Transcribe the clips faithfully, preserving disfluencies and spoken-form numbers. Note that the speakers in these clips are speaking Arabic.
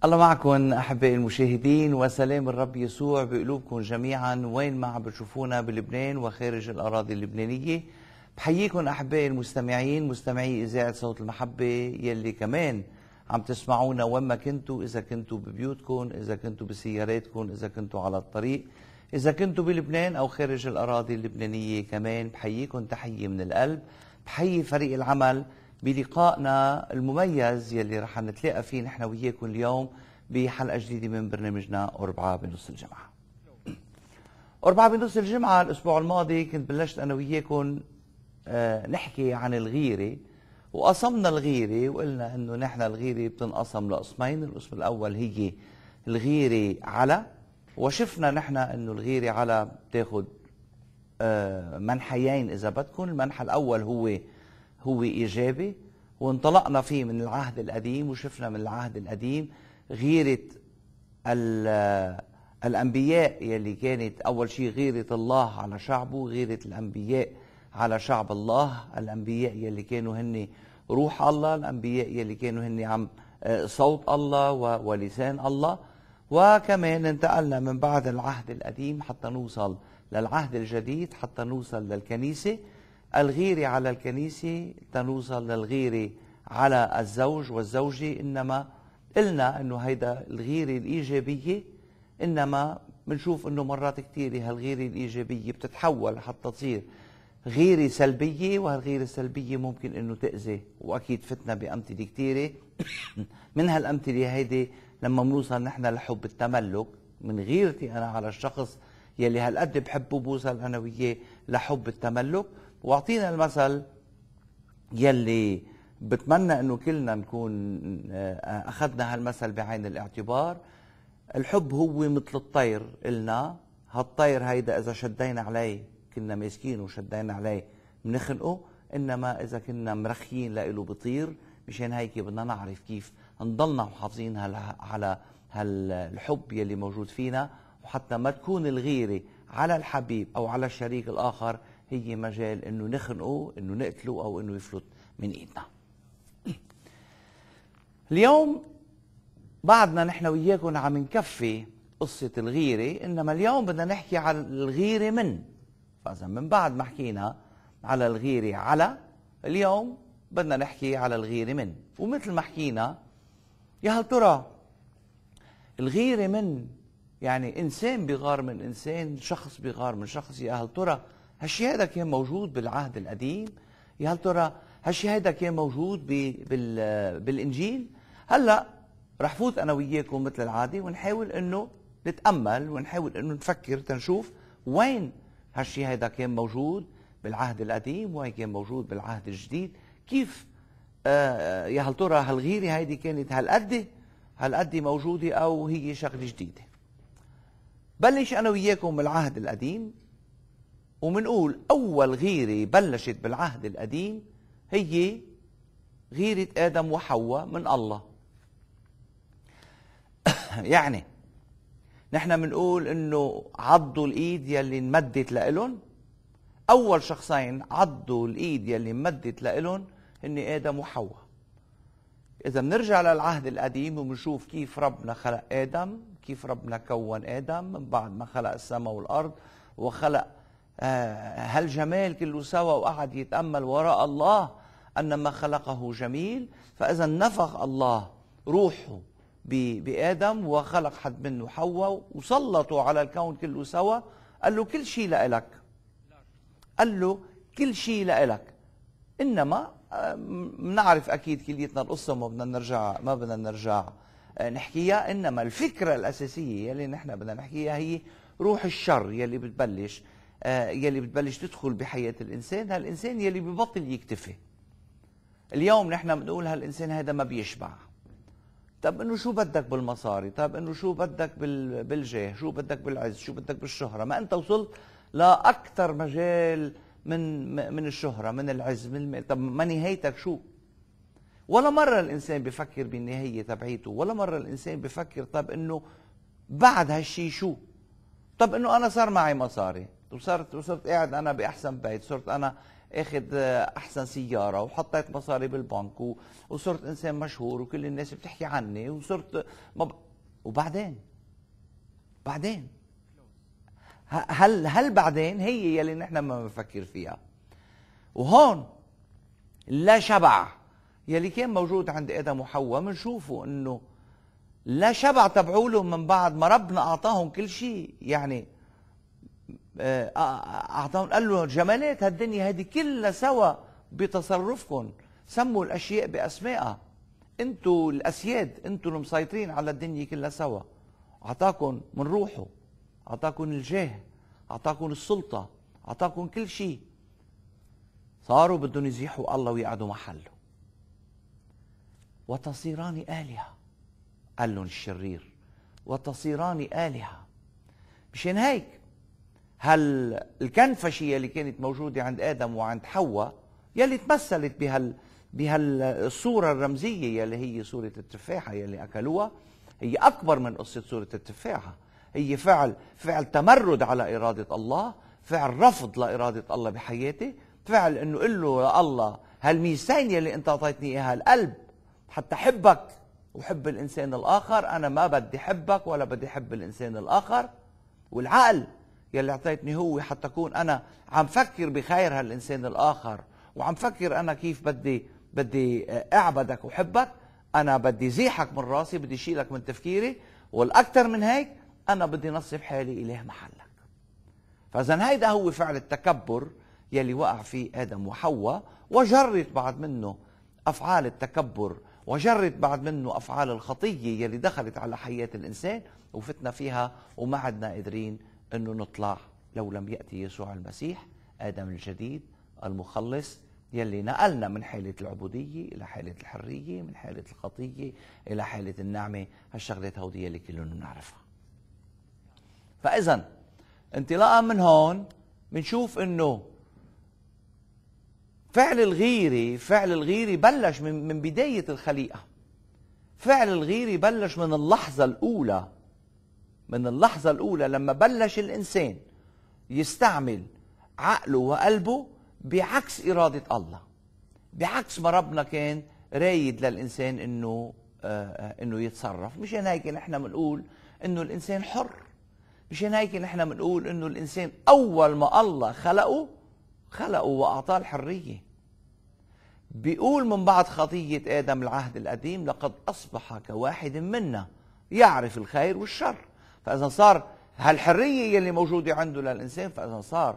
الله معكم أحبائي المشاهدين، وسلام الرب يسوع بقلوبكم جميعا وين ما عم بتشوفونا بلبنان وخارج الأراضي اللبنانية. بحييكم أحبائي المستمعين، مستمعي إذاعة صوت المحبة يلي كمان عم تسمعونا وين ما كنتوا، إذا كنتوا ببيوتكم، إذا كنتوا بسياراتكم، إذا كنتوا على الطريق، إذا كنتوا بلبنان أو خارج الأراضي اللبنانية كمان. بحييكم تحية من القلب. بحيي فريق العمل بلقائنا المميز يلي رح نتلاقى فيه نحن وياكم اليوم بحلقة جديدة من برنامجنا أربعة بنص الجمعة. أربعة بنص الجمعة الأسبوع الماضي كنت بلشت أنا وياكم آه نحكي عن الغيرة، وقسمنا الغيرة وقلنا إنه نحن الغيرة بتنقسم لقسمين. القسم الأول هي الغيرة على، وشفنا نحن إنه الغيرة على بتاخد آه منحيين إذا بدكم. المنحى الأول هو هو إيجابي، وانطلقنا فيه من العهد القديم، وشفنا من العهد القديم غيرة الأنبياء يلي كانت أول شيء غيرة الله على شعبه، غيرة الأنبياء على شعب الله، الأنبياء يلي كانوا هن روح الله، الأنبياء يلي كانوا هن عم صوت الله ولسان الله. وكمان انتقلنا من بعد العهد القديم حتى نوصل للعهد الجديد، حتى نوصل للكنيسة، الغيرة على الكنيسة، تنوصل للغيرة على الزوج والزوجة. إنما قلنا إنه هيدا الغيرة الإيجابية، إنما بنشوف إنه مرات كتيرة هالغيرة الإيجابية بتتحول حتى تصير غيرة سلبية، وهالغيرة السلبية ممكن إنه تأذي. وأكيد فتنا بأمثلة كتيرة من هالأمثلة هيدي لما بنوصل نحن لحب التملك، من غيرتي أنا على الشخص يلي هالقد بحبه بوصل أنا وياه لحب التملك. واعطينا المثل يلي بتمنى انه كلنا نكون اخذنا هالمثل بعين الاعتبار. الحب هو مثل الطير، قلنا هالطير هيدا اذا شدينا عليه كنا ماسكينه وشدينا عليه بنخنقه، انما اذا كنا مرخيين لإله بطير. مشان هيك بدنا نعرف كيف نضلنا محافظين على هالحب يلي موجود فينا، وحتى ما تكون الغيرة على الحبيب او على الشريك الاخر هي مجال انه نخنقه، انه نقتله، او انه يفلت من ايدنا. اليوم بعدنا نحن وياكم عم نكفي قصة الغيرة، انما اليوم بدنا نحكي على الغيرة من. فاذا من بعد ما حكينا على الغيرة على، اليوم بدنا نحكي على الغيرة من. ومثل ما حكينا، يا هل ترى الغيرة من يعني انسان بيغار من انسان، شخص بيغار من شخص. يا هل ترى هالشي هذا كان موجود بالعهد القديم؟ يا هل ترى هالشي هذا كان موجود بالإنجيل؟ هلا رح فوت أنا وياكم مثل العادة ونحاول إنه نتأمل ونحاول إنه نفكر تنشوف وين هالشي هذا كان موجود بالعهد القديم، وين كان موجود بالعهد الجديد. كيف آه يا هل ترى هالغيرة هيدي كانت هالقد هالقد موجودة أو هي شغلة جديدة؟ بلش أنا وياكم بالعهد القديم، ومنقول أول غيرة بلشت بالعهد القديم هي غيرة آدم وحواء من الله. يعني نحن منقول إنه عضوا الإيد يلي انمدت لإلن. أول شخصين عضوا الإيد يلي انمدت لإلن هن آدم وحواء. إذا بنرجع للعهد القديم وبنشوف كيف ربنا خلق آدم، كيف ربنا كون آدم من بعد ما خلق السماء والأرض وخلق هالجمال كله سوا، وقعد يتأمل وراء الله أن ما خلقه جميل. فإذا نفخ الله روحه بآدم وخلق حد منه حواء وسلطوا على الكون كله سوا. قال له كل شيء لإلك، قال له كل شيء لإلك. إنما بنعرف أكيد كليتنا القصة، ما بدنا نرجع ما بدنا نرجع نحكيها. إنما الفكرة الأساسية يلي نحن بدنا نحكيها هي روح الشر يلي بتبلش آه يلي بتبلش تدخل بحياة الإنسان. هالإنسان يلي ببطل يكتفي. اليوم نحن بنقول هالإنسان هذا ما بيشبع. طب إنه شو بدك بالمصاري؟ طب إنه شو بدك بالجاه؟ شو بدك بالعز؟ شو بدك بالشهرة؟ ما أنت وصلت لأكثر مجال من من الشهرة، من العز، من المال. طب ما نهايتك شو؟ ولا مرة الإنسان بفكر بالنهاية تبعيته، ولا مرة الإنسان بفكر طب إنه بعد هالشي شو؟ طب إنه أنا صار معي مصاري، وصرت وصرت قاعد أنا بأحسن بيت، صرت أنا اخذ احسن سياره وحطيت مصاري بالبنك وصرت انسان مشهور وكل الناس بتحكي عني وصرت مب... وبعدين بعدين هل هل بعدين هي يلي نحن ما بنفكر فيها. وهون لا شبع يلي كان موجود عند ادم وحواء بنشوفه انه لا شبع تبعولهم من بعد ما ربنا اعطاهم كل شيء. يعني اعطاهم قال له جمالات هالدنيا هذه كلها سوا بتصرفكم، سموا الاشياء باسمائها، انتوا الاسياد، انتوا المسيطرين على الدنيا كلها سوا. اعطاكم من روحه، اعطاكم الجاه، اعطاكم السلطه، اعطاكم كل شيء. صاروا بدهم يزيحوا الله ويقعدوا محله. وتصيران آلهة، قال لهم الشرير، وتصيران آلهة. مشان هيك هل الكنفشية اللي كانت موجودة عند آدم وعند حواء يلي تمثلت بهال بهالصورة الرمزية يلي هي صورة التفاحة يلي أكلوها، هي أكبر من قصة صورة التفاحة. هي فعل فعل تمرد على إرادة الله، فعل رفض لإرادة الله بحياتي، فعل إنه قل له يا الله هالميزتين يلي أنت أعطيتني إياها، القلب حتى حبك وحب الإنسان الآخر، أنا ما بدي حبك ولا بدي حب الإنسان الآخر، والعقل يلي أعطيتني هو حتى أكون أنا عم فكر بخير هالإنسان الآخر، وعم فكر أنا كيف بدي بدي أعبدك وحبك. أنا بدي زيحك من راسي، بدي شيلك من تفكيري، والأكثر من هيك أنا بدي نصب حالي إله محلك. فإذا هيدا هو فعل التكبر يلي وقع فيه آدم وحواء، وجرت بعد منه أفعال التكبر، وجرت بعد منه أفعال الخطية يلي دخلت على حياة الإنسان وفتنا فيها، وما عدنا قادرين أنه نطلع لو لم يأتي يسوع المسيح آدم الجديد المخلص يلي نقلنا من حالة العبودية إلى حالة الحرية، من حالة الخطية إلى حالة النعمة. هالشغلات هودي يلي كلنا بنعرفها. فإذا انطلاقا من هون بنشوف انه فعل الغيرة فعل الغيرة بلش من من بداية الخليقة. فعل الغيرة بلش من اللحظة الأولى، من اللحظة الأولى لما بلش الإنسان يستعمل عقله وقلبه بعكس إرادة الله، بعكس ما ربنا كان رايد للإنسان إنه آه إنه يتصرف. مشان هيك نحن بنقول إنه الإنسان حر. مشان هيك نحن بنقول إنه الإنسان أول ما الله خلقه خلقه وأعطاه الحرية. بيقول من بعد خطية آدم العهد القديم لقد أصبح كواحد منا يعرف الخير والشر. فإذا صار هالحرية يلي موجودة عنده للإنسان، فإذا صار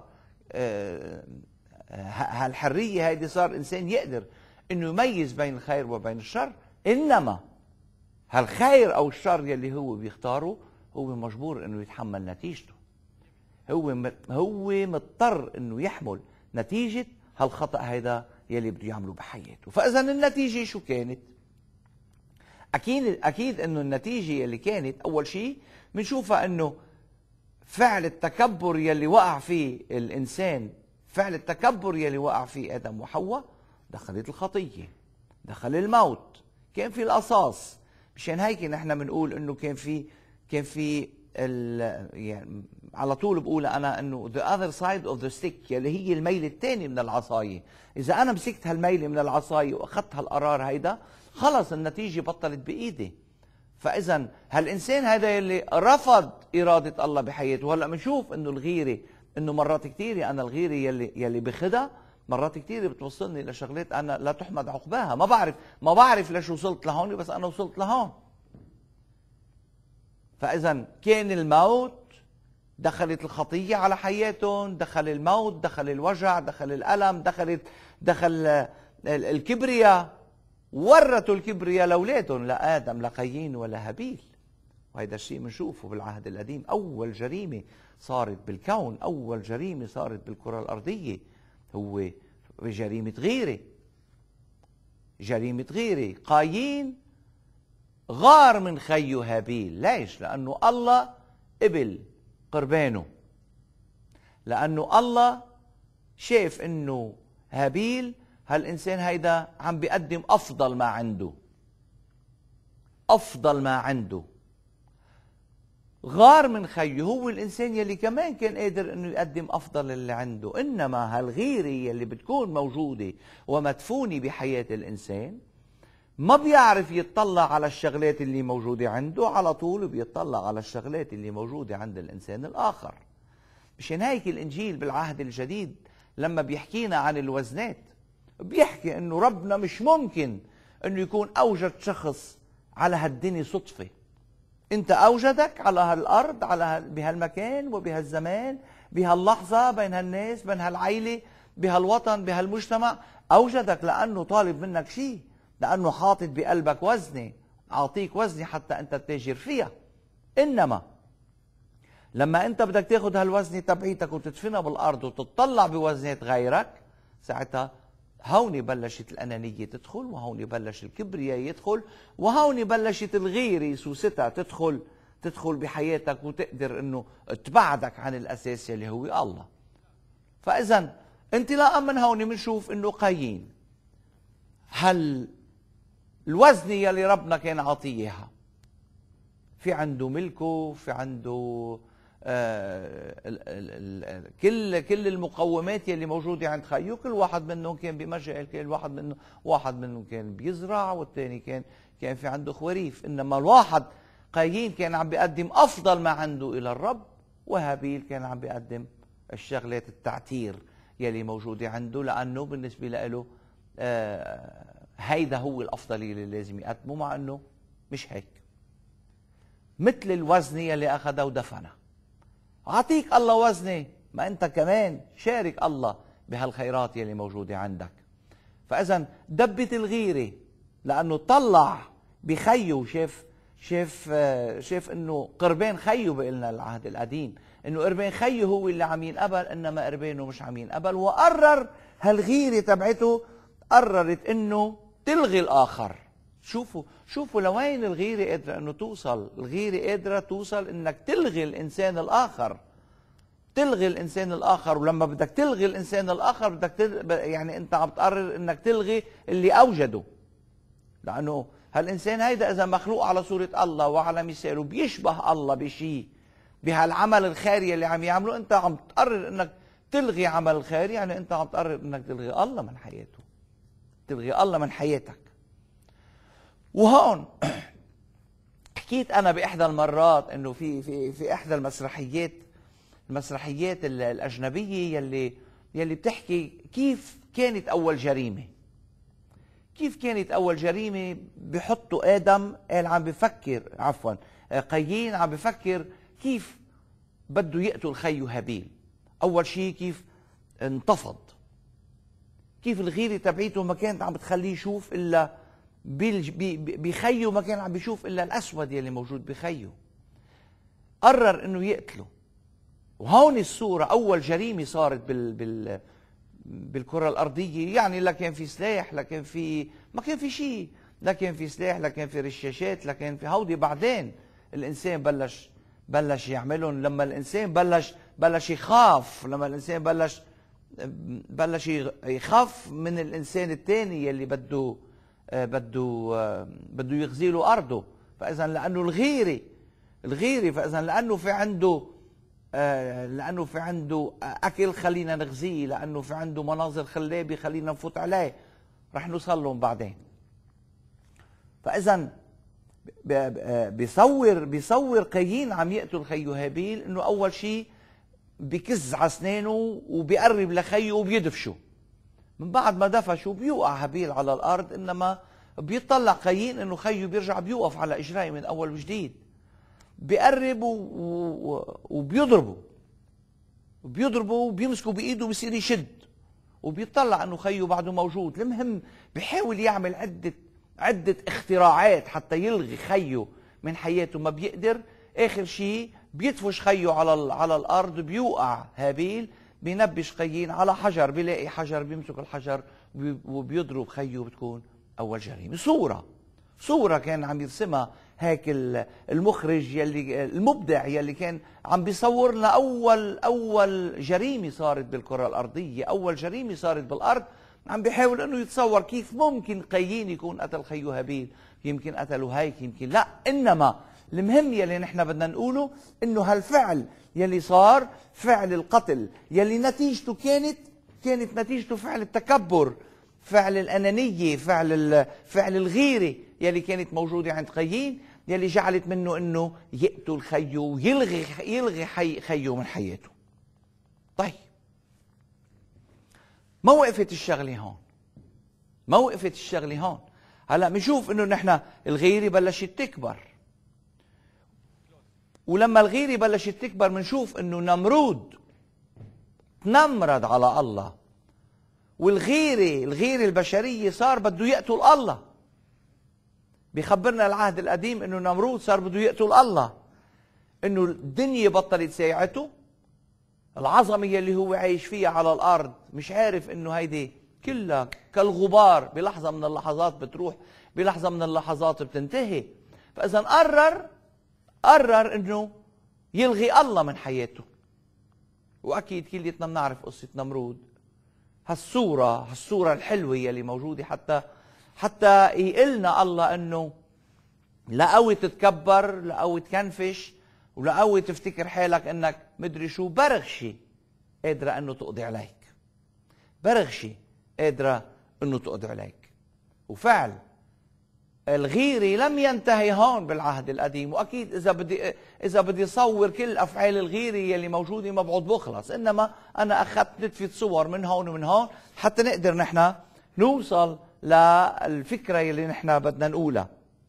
هالحرية هيدي صار إنسان يقدر إنه يميز بين الخير وبين الشر. إنما هالخير أو الشر يلي هو بيختاره هو مجبور إنه يتحمل نتيجته. هو هو مضطر إنه يحمل نتيجة هالخطأ هيدا يلي بده يعمله بحياته. فإذا النتيجة شو كانت؟ أكيد أكيد إنه النتيجة يلي كانت أول شيء بنشوفها إنه فعل التكبر يلي وقع فيه الإنسان، فعل التكبر يلي وقع فيه آدم وحواء، دخلت الخطية، دخل الموت، كان في القصاص. مشان هيك نحن بنقول إنه كان في كان في يعني على طول بقول أنا إنه the other side of the stick يلي هي الميل الثاني من العصاية. إذا أنا مسكت هالميلة من العصاية وأخذت هالقرار هيدا، خلص النتيجة بطلت بإيدي. فإذا هالإنسان هذا يلي رفض إرادة الله بحياته. وهلا بنشوف إنه الغيرة، إنه مرات كثيرة أنا الغيرة يلي يلي بخدها مرات كثيرة بتوصلني لشغلات أنا لا تحمد عقباها. ما بعرف ما بعرف ليش وصلت لهون، بس أنا وصلت لهون. فإذا كان الموت، دخلت الخطية على حياتهم، دخل الموت، دخل الوجع، دخل الألم، دخلت دخل الكبرياء. ورثوا الكبرياء لأولادهم، لا آدم لا قايين ولا هابيل. وهذا الشيء بنشوفه بالعهد القديم. أول جريمة صارت بالكون، أول جريمة صارت بالكرة الأرضية هو جريمة غيرة. جريمة غيرة. قايين غار من خيه هابيل. ليش؟ لأنه الله قبل قربانه، لأنه الله شاف أنه هابيل هالإنسان هيدا عم بيقدم أفضل ما عنده، أفضل ما عنده. غار من خيه، هو الإنسان يلي كمان كان قادر أنه يقدم أفضل اللي عنده. إنما هالغيرة يلي بتكون موجودة ومدفونة بحياة الإنسان ما بيعرف يتطلع على الشغلات اللي موجودة عنده، على طول بيتطلع على الشغلات اللي موجودة عند الإنسان الآخر. مشان هيك الإنجيل بالعهد الجديد لما بيحكينا عن الوزنات بيحكي أنه ربنا مش ممكن أنه يكون أوجد شخص على هالدنيا صدفة. أنت أوجدك على هالأرض، على بهالمكان وبهالزمان، بهاللحظة، بين هالناس، بين هالعيلة، بهالوطن، بهالمجتمع. أوجدك لأنه طالب منك شيء، لأنه حاطط بقلبك وزنة، أعطيك وزنة حتى أنت تتاجر فيها. إنما لما أنت بدك تاخد هالوزنة تبعيتك وتدفنها بالأرض وتطلع بوزنات غيرك، ساعتها هون بلشت الأنانية تدخل، وهون بلش الكبرياء يدخل، وهون بلشت الغيرة سوستها تدخل تدخل بحياتك وتقدر أنه تبعدك عن الأساس اللي هو الله. فإذا انطلاقا من هون بنشوف أنه قايين هل الوزنة يلي ربنا كان عاطيه اياها، في عنده ملكه، في عنده آه ال ال ال كل كل المقومات يلي موجوده عند خيو. كل واحد منهم كان بمجال، كل واحد منهم واحد منهم كان بيزرع، والثاني كان كان في عنده خواريف. انما الواحد قايين كان عم بيقدم افضل ما عنده الى الرب، وهابيل كان عم بيقدم الشغلات التعتير يلي موجوده عنده، لانه بالنسبه له آه هيدا هو الافضليه اللي لازم يقدمه، مع انه مش هيك. مثل الوزنه يلي اخذها ودفنها. اعطيك الله وزنه، ما انت كمان شارك الله بهالخيرات يلي موجوده عندك. فاذا دبت الغيره، لانه طلع بخيه، شاف شاف شاف انه قربان خيه، بقلنا العهد القديم انه قربان خيه هو اللي عم ينقبل، انما قربانه مش عم ينقبل. وقرر هالغيره تبعته، قررت انه تلغي الاخر. شوفوا شوفوا لوين الغيره قادره انه توصل. الغيره قادره توصل انك تلغي الانسان الاخر، تلغي الانسان الاخر. ولما بدك تلغي الانسان الاخر بدك تل... يعني انت عم تقرر انك تلغي اللي اوجده، لانه هالانسان هيدا اذا مخلوق على صوره الله وعلى مثاله بيشبه الله بشيء، بهالعمل الخيري اللي عم يعمله، انت عم تقرر انك تلغي عمل الخير. يعني انت عم تقرر انك تلغي الله من حياته، تلغي الله من حياتك. وهون حكيت انا باحدى المرات انه في في في احدى المسرحيات المسرحيات الاجنبيه يلي يلي بتحكي كيف كانت اول جريمه. كيف كانت اول جريمه؟ بحطوا ادم قال عم بفكر، عفوا قايين عم بفكر كيف بده يقتل خيه هابيل. اول شيء كيف انتفض، كيف الغيره تبعيته ما كانت عم بتخليه يشوف الا بخيه، ما كان عم بيشوف الا الاسود يلي موجود بخيه. قرر انه يقتله. وهون الصوره اول جريمه صارت بال بال بالكره الارضيه. يعني لا كان في سلاح، لا كان في ما كان في شيء، لا كان في سلاح، لا كان في رشاشات، لا كان في هودي. بعدين الانسان بلش بلش يعملهم لما الانسان بلش بلش يخاف، لما الانسان بلش بلش يخاف من الانسان الثاني يلي بده بده بده يغزي له ارضه. فاذا لانه الغيره الغيره فاذا لانه في عنده لانه في عنده اكل خلينا نغزيه، لانه في عنده مناظر خلابه خلينا نفوت عليه، رح نوصل لهم بعدين. فاذا بيصور بيصور قايين عم يقتل خيه هابيل انه اول شيء بكز على اسنانه وبيقرب لخيه وبيدفشه. من بعد ما دفشوا بيوقع هابيل على الارض، انما بيطلع قايين انه خيه بيرجع بيوقف على اجرائه من اول وجديد. بيقرب وبيضربه وبيضربه وبيمسكه بايده وبصير يشد، وبيطلع انه خيه بعده موجود. المهم بيحاول يعمل عده عده اختراعات حتى يلغي خيه من حياته، ما بيقدر. اخر شيء بيدفش خيه على على الارض، بيوقع هابيل، بينبش قايين على حجر، بيلاقي حجر، بيمسك الحجر وبيضرب خيه، وبتكون اول جريمه. صوره صوره كان عم يرسمها هيك المخرج يلي المبدع يلي كان عم بيصور لنا اول اول جريمه صارت بالكره الارضيه، اول جريمه صارت بالارض. عم بيحاول انه يتصور كيف ممكن قايين يكون قتل خيه هابيل. يمكن قتله هيك، يمكن لا، انما المهم يلي نحن بدنا نقوله انه هالفعل يلي صار فعل القتل يلي نتيجته كانت كانت نتيجته فعل التكبر، فعل الأنانية، فعل فعل الغيرة يلي كانت موجودة عند قايين، يلي جعلت منه انه يقتل خيه ويلغي يلغي حي خيه من حياته. طيب ما وقفت الشغلة هون، ما وقفت الشغلة هون. هلا بنشوف انه نحن الغيرة بلشت تكبر، ولما الغيرة بلشت تكبر بنشوف انه نمرود تنمرد على الله، والغيرة الغيرة البشرية صار بده يقتل الله. بيخبرنا العهد القديم انه نمرود صار بده يقتل الله، انه الدنيا بطلت ساعته، العظمة اللي هو عايش فيها على الارض مش عارف انه هيدي كلها كالغبار، بلحظة من اللحظات بتروح، بلحظة من اللحظات بتنتهي. فاذا قرر قرر انه يلغي الله من حياته. واكيد كليتنا بنعرف قصة نمرود، هالصورة هالصورة الحلوة يلي موجودة، حتى حتى يقلنا الله انه لا قوي تتكبر، لا قوي تكنفش، ولا قوي تفتكر حالك انك مدري شو، برغشي قادرة انه تقضي عليك، برغشي قادرة انه تقضي عليك. وفعل الغيرة لم ينتهي هون بالعهد القديم، واكيد اذا بدي اذا بدي صور كل افعال الغيرة يلي موجودة ما بعد بخلص، انما انا اخذت نتفة صور من هون ومن هون حتى نقدر نحن نوصل للفكرة يلي نحن بدنا نقولها.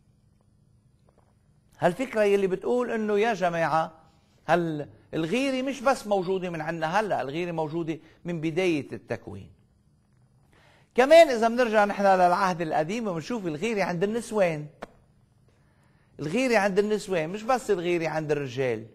هالفكرة يلي بتقول انه يا جماعة هل الغيرة مش بس موجودة من عنا هلا، الغيرة موجودة من بداية التكوين. كمان اذا بنرجع نحن للعهد القديم وبنشوف الغيرة عند النسوان، الغيرة عند النسوان مش بس الغيرة عند الرجال.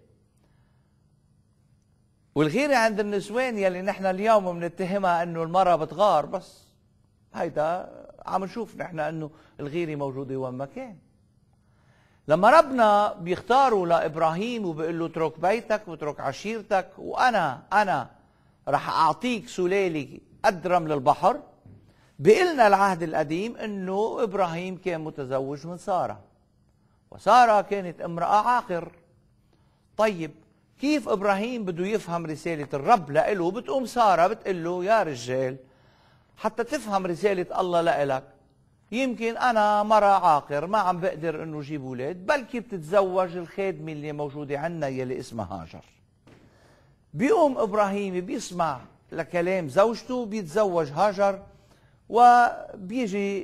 والغيرة عند النسوان يلي نحن اليوم بنتهمها انه المرأة بتغار، بس هيدا عم نشوف نحن انه الغيرة موجودة وين ما كان. لما ربنا بيختاروا لابراهيم وبيقول له اترك بيتك واترك عشيرتك وانا انا رح اعطيك سلالة قد رمل البحر، بيقلنا العهد القديم انه ابراهيم كان متزوج من سارة، وسارة كانت امرأة عاقر. طيب كيف ابراهيم بده يفهم رسالة الرب لإله؟ بتقوم سارة بتقول له يا رجال حتى تفهم رسالة الله لإلك، يمكن انا مرة عاقر ما عم بقدر انه جيب اولاد، بلكي بتتزوج الخادمة اللي موجودة عنا يلي اسمها هاجر. بيقوم ابراهيم بيسمع لكلام زوجته، بيتزوج هاجر، وبيجي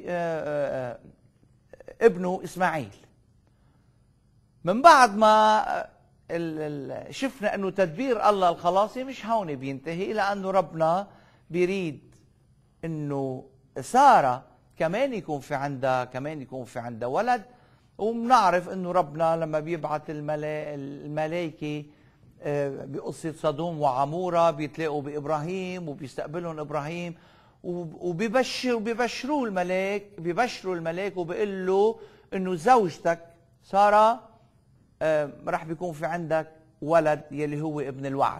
ابنه اسماعيل. من بعد ما شفنا انه تدبير الله الخلاصي مش هون بينتهي، لانه ربنا بيريد انه سارة كمان يكون في عندها كمان يكون في عندها ولد. وبنعرف انه ربنا لما بيبعث الملائكة بقصة صدوم وعمورة بيتلاقوا بإبراهيم وبيستقبلهم إبراهيم، وبيبشر وبيبشروا الملاك بيبشروا الملاك وبيقول له انه زوجتك سارة رح بيكون في عندك ولد يلي هو ابن الوعد.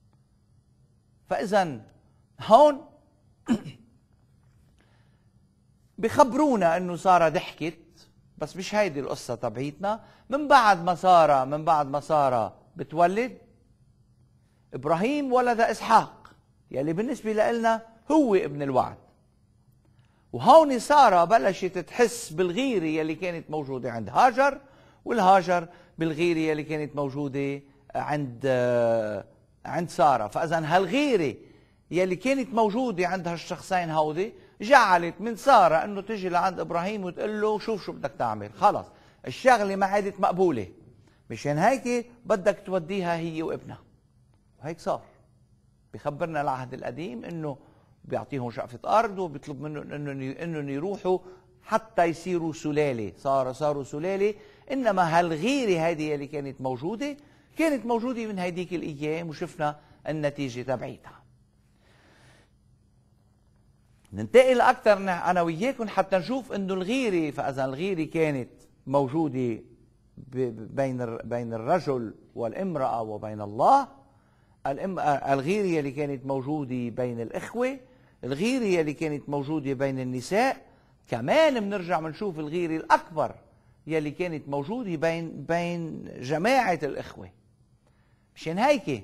فإذا هون بخبرونا انه سارة ضحكت، بس مش هيدي القصة تبعيتنا. من بعد ما سارة من بعد ما سارة بتولد، ابراهيم ولد اسحاق يلي بالنسبة لنا هو ابن الوعد. وهون سارة بلشت تحس بالغيرة يلي كانت موجودة عند هاجر، والهاجر بالغيرة يلي كانت موجودة عند عند سارة. فإذا هالغيرة يلي كانت موجودة عند هالشخصين هودي جعلت من سارة انه تجي لعند ابراهيم وتقول له شوف شو بدك تعمل، خلص الشغلة ما عادت مقبولة، مشان هيك بدك توديها هي وابنها. وهيك صار. بخبرنا العهد القديم انه بيعطيهم شقفة ارض وبيطلب منهم انه انهم يروحوا حتى يصيروا سلالة، صار صاروا سلالة. انما هالغيرة هذه اللي كانت موجودة كانت موجودة من هيديك الايام، وشفنا النتيجة تبعيتها. ننتقل اكثر انا وياكم حتى نشوف انه الغيرة، فاذا الغيرة كانت موجودة بين بين الرجل والامرأة وبين الله، الغيرة اللي كانت موجودة بين الإخوة، الغيرة اللي كانت موجودة بين النساء، كمان بنرجع بنشوف الغيرة الأكبر يلي كانت موجودة بين بين جماعة الإخوة. مشان هيك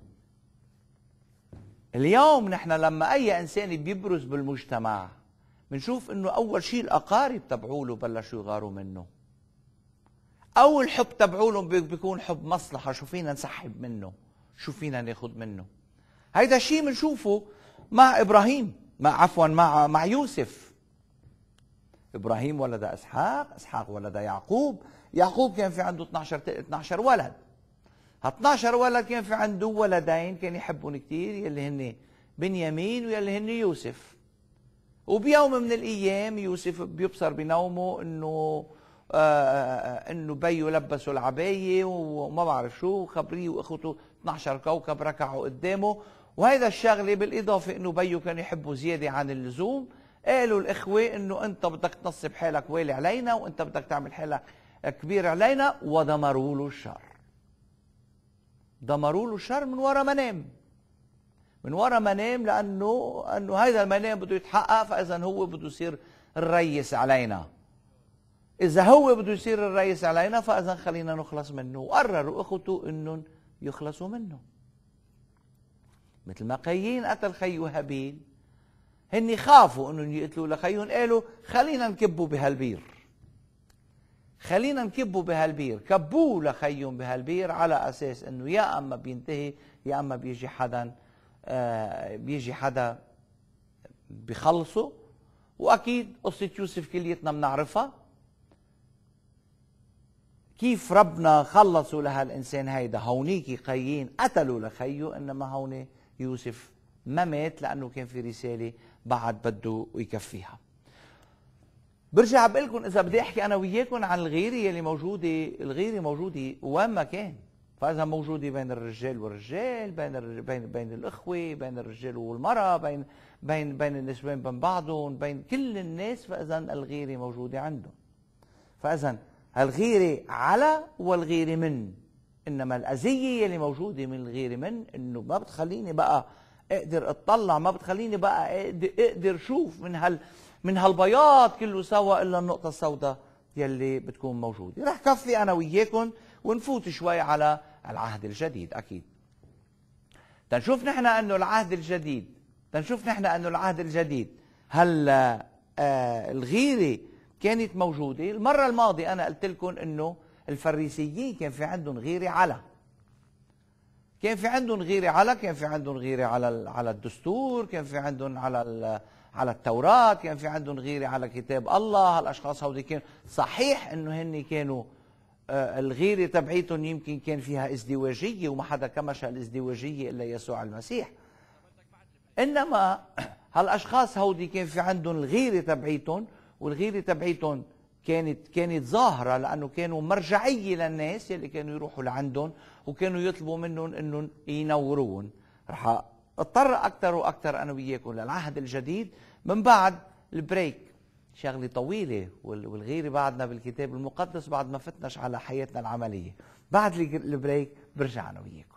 اليوم نحن لما أي إنسان بيبرز بالمجتمع بنشوف إنه أول شيء الأقارب تبعوله بلشوا يغاروا منه. أول حب تبعولهم بيكون حب مصلحة، شو فينا نسحب منه، شو فينا ناخد منه. هيدا الشيء بنشوفه مع إبراهيم، مع عفوا مع مع يوسف. إبراهيم ولد إسحاق، إسحاق ولد يعقوب، يعقوب كان في عنده اثناشر اثناشر ولد. ها اثناشر ولد كان في عنده ولدين كان يحبهم كثير، يلي هن بنيامين ويلي هن يوسف. وبيوم من الأيام يوسف بيبصر بنومه إنه آه انه بيو لبسوا العبايه وما بعرف شو، خبريه واخوته اثناشر كوكب ركعوا قدامه. وهذا الشغله بالاضافه انه بيو كان يحبه زياده عن اللزوم. قالوا الاخوه انه انت بدك تنصب حالك والي علينا وانت بدك تعمل حالك كبير علينا، ودمروا له الشر. دمروا له الشر من وراء منام، من وراء منام، لانه انه هذا المنام بده يتحقق، فاذا هو بده يصير الرئيس علينا. إذا هو بده يصير الرئيس علينا فإذا خلينا نخلص منه. وقرروا إخوته إنهم يخلصوا منه. مثل ما قايين قتل خيه هابيل، هن خافوا إنهم يقتلوا لخيهم، قالوا خلينا نكبوا بهالبير. خلينا نكبوا بهالبير، كبوه لخيهم بهالبير على أساس إنه يا أما بينتهي يا أما بيجي حدا آه بيجي حدا بيخلصه. وأكيد قصة يوسف كليتنا بنعرفها، كيف ربنا خلصوا لهالإنسان هيدا. هونيكي قايين قتلوا لخيه، إنما هون يوسف ما مات لأنه كان في رسالة بعد بده يكفيها. برجع بقول لكم إذا بدي أحكي أنا وياكم عن الغيرة يلي موجودة، الغيرة موجودة وين ما كان. فإذا موجودة بين الرجال والرجال، بين الرجال بين بين الأخوة، بين الرجال والمرأة، بين بين بين النسوان بين بعضهم، بين كل الناس، فإذا الغيرة موجودة عندهم. فإذا الغيرة على والغيرة من. إنما الأذية اللي موجودة من الغيرة من إنه ما بتخليني بقى أقدر أطلع، ما بتخليني بقى أقدر أشوف من هال من هالبياض كله سوا إلا النقطة السوداء يلي بتكون موجودة. رح كفي أنا وياكم ونفوت شوي على العهد الجديد. أكيد تنشوف نحن أنه العهد الجديد تنشوف نحن أنه العهد الجديد هل آه الغيرة كانت موجودة. المرة الماضية أنا قلت لكم إنه الفريسيين كان في عندهم غيرة على كان في عندهم غيرة على كان في عندهم غيرة على على الدستور، كان في عندهم على على التوراة، كان في عندهم غيرة على كتاب الله. هالأشخاص هودي كانوا صحيح إنه هن كانوا آه الغيرة تبعيتهم يمكن كان فيها ازدواجية، وما حدا كمش هالازدواجية إلا يسوع المسيح. إنما هالأشخاص هودي كان في عندهم الغيرة تبعيتهم، والغيرة تبعيتهم كانت كانت ظاهرة لأنه كانوا مرجعية للناس يلي كانوا يروحوا لعندهم وكانوا يطلبوا منهم إنهم ينورون. رح اضطر أكثر وأكثر أنا وياكم للعهد الجديد من بعد البريك. شغلة طويلة، والغيرة بعدنا بالكتاب المقدس بعد ما فتناش على حياتنا العملية. بعد البريك برجع أنا وياكم.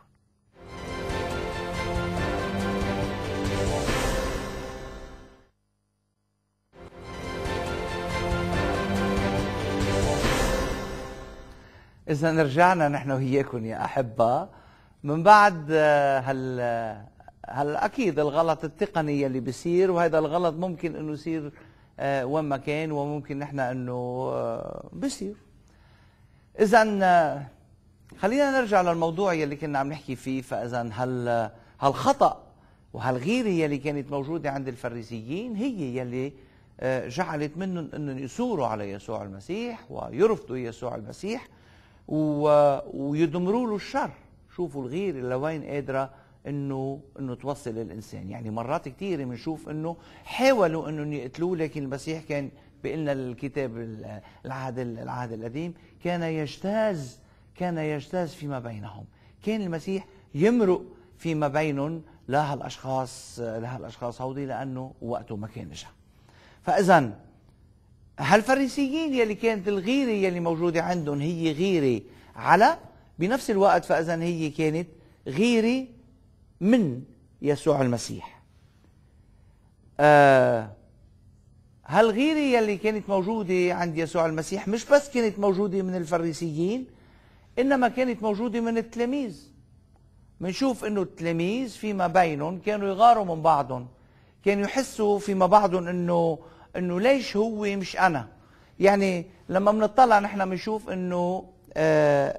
إذا رجعنا نحن وياكم يا أحبة من بعد هال هل أكيد الغلط التقني اللي بيصير، وهذا الغلط ممكن إنه يصير وين ما كان، وممكن نحن إنه بيصير. إذا خلينا نرجع للموضوع يلي كنا عم نحكي فيه. فإذا هال هالخطأ وهالغيرة يلي كانت موجودة عند الفريسيين هي يلي جعلت منهم إنهم يثوروا على يسوع المسيح ويرفضوا يسوع المسيح ويدمروا له الشر. شوفوا الغيرة لوين قادرة انه انه توصل الانسان. يعني مرات كثيره بنشوف انه حاولوا انه يقتلوه، لكن المسيح كان بيقلنا الكتاب العهد العهد القديم كان يجتاز كان يجتاز فيما بينهم. كان المسيح يمرق فيما بينهم لهالاشخاص لهالاشخاص هودي لانه وقته ما كان اجى. فاذا هالفريسيين يلي كانت الغيره يلي موجوده عندهم هي غيره على، بنفس الوقت فاذا هي كانت غيره من يسوع المسيح. آه هالغيرة يلي كانت موجودة عند يسوع المسيح مش بس كانت موجودة من الفريسيين، إنما كانت موجودة من التلاميذ. منشوف إنه التلاميذ فيما بينهم كانوا يغاروا من بعضهم، كانوا يحسوا فيما بعضهم إنه إنه ليش هو مش أنا. يعني لما بنطلع نحن بنشوف إنه آه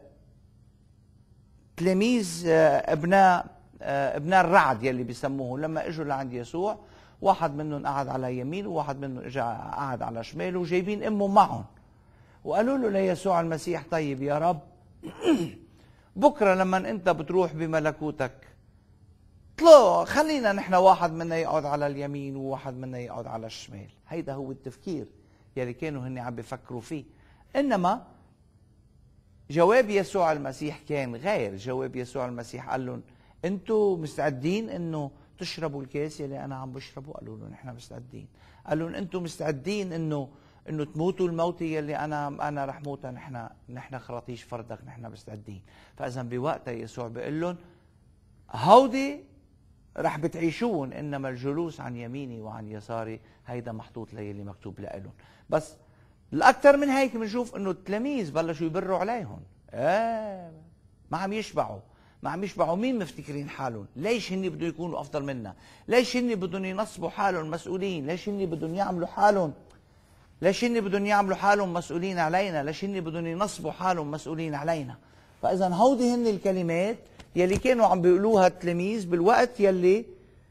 تلاميذ آه ابناء آه ابناء الرعد يلي بيسموه، لما اجوا لعند يسوع واحد منهم قعد على يمينه وواحد منهم اجى قعد على شماله وجايبين امه معهم، وقالوا له ليسوع المسيح طيب يا رب بكره لما انت بتروح بملكوتك طلع خلينا نحن واحد منا يقعد على اليمين وواحد منا يقعد على الشمال. هيدا هو التفكير يلي كانوا هن عم بيفكروا فيه. انما جواب يسوع المسيح كان غير. جواب يسوع المسيح قال لهم انتوا مستعدين انه تشربوا الكاس يلي انا عم بشربه؟ قالوا له نحن مستعدين. قال لهم انتم مستعدين انه انه تموتوا الموت يلي انا انا رح موتها؟ نحن نحن خراطيش فردك نحن مستعدين. فاذا بوقتها يسوع بيقول لهم هودي رح بتعيشون، انما الجلوس عن يميني وعن يساري هيدا محطوط ليلي مكتوب لهم. بس الاكثر من هيك بنشوف انه التلاميذ بلشوا يبروا عليهم. ايه ما عم يشبعوا، ما عم يشبعوا. مين مفتكرين حالهم؟ ليش هن بدهم يكونوا افضل منا؟ ليش هن بدهم ينصبوا حالهم مسؤولين؟ ليش هن بدهم يعملوا حالهم ليش هن بدهم يعملوا حالهم مسؤولين علينا؟ ليش هن بدهم ينصبوا حالهم مسؤولين علينا؟ فاذا هودي هن الكلمات يلي كانوا عم بيقولوها التلاميذ بالوقت يلي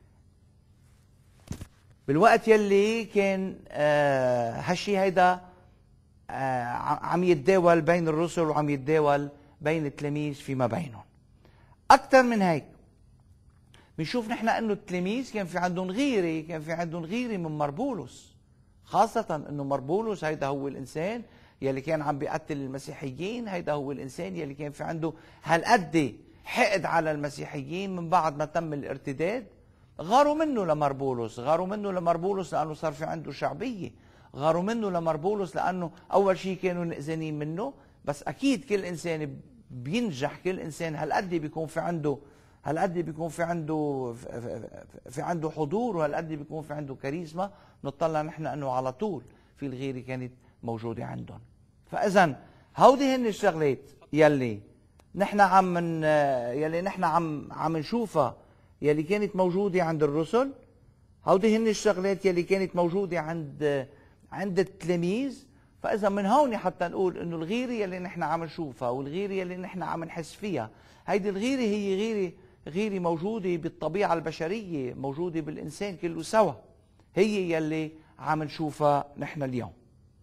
بالوقت يلي كان آه هالشي هيدا آه عم يتداول بين الرسل وعم يتداول بين التلاميذ فيما بينهم. أكثر من هيك بنشوف نحن انه التلاميذ كان في عندهم غيره، كان في عندهم غيره من مربولس، خاصة انه مربولس هيدا هو الانسان يلي كان عم بيقتل المسيحيين، هيدا هو الانسان يلي كان في عنده هالقد حقد على المسيحيين من بعد ما تم الارتداد. غاروا منه لمربولس، غاروا منه لمربولس لانه صار في عنده شعبية، غاروا منه لمربولس لانه اول شيء كانوا نقزانين منه. بس اكيد كل انسان بينجح، كل انسان هالقد بيكون في عنده هالقد بيكون في عنده في عنده حضور، وهالقد بيكون في عنده كاريزما. نطلع نحن انه على طول في الغيرة كانت موجودة عندهم. فاذا هودي هن الشغلات يلي نحن عم من يلي نحن عم عم نشوفها يلي كانت موجودة عند الرسل. هودي هن الشغلات يلي كانت موجودة عند عند التلاميذ. فاذا من هون حتى نقول انه الغيرة يلي نحن عم نشوفها والغيرة يلي نحن عم نحس فيها، هيدي الغيرة هي غيرة غيرة موجودة بالطبيعة البشرية، موجودة بالإنسان كله سوا، هي يلي عم نشوفها نحن اليوم.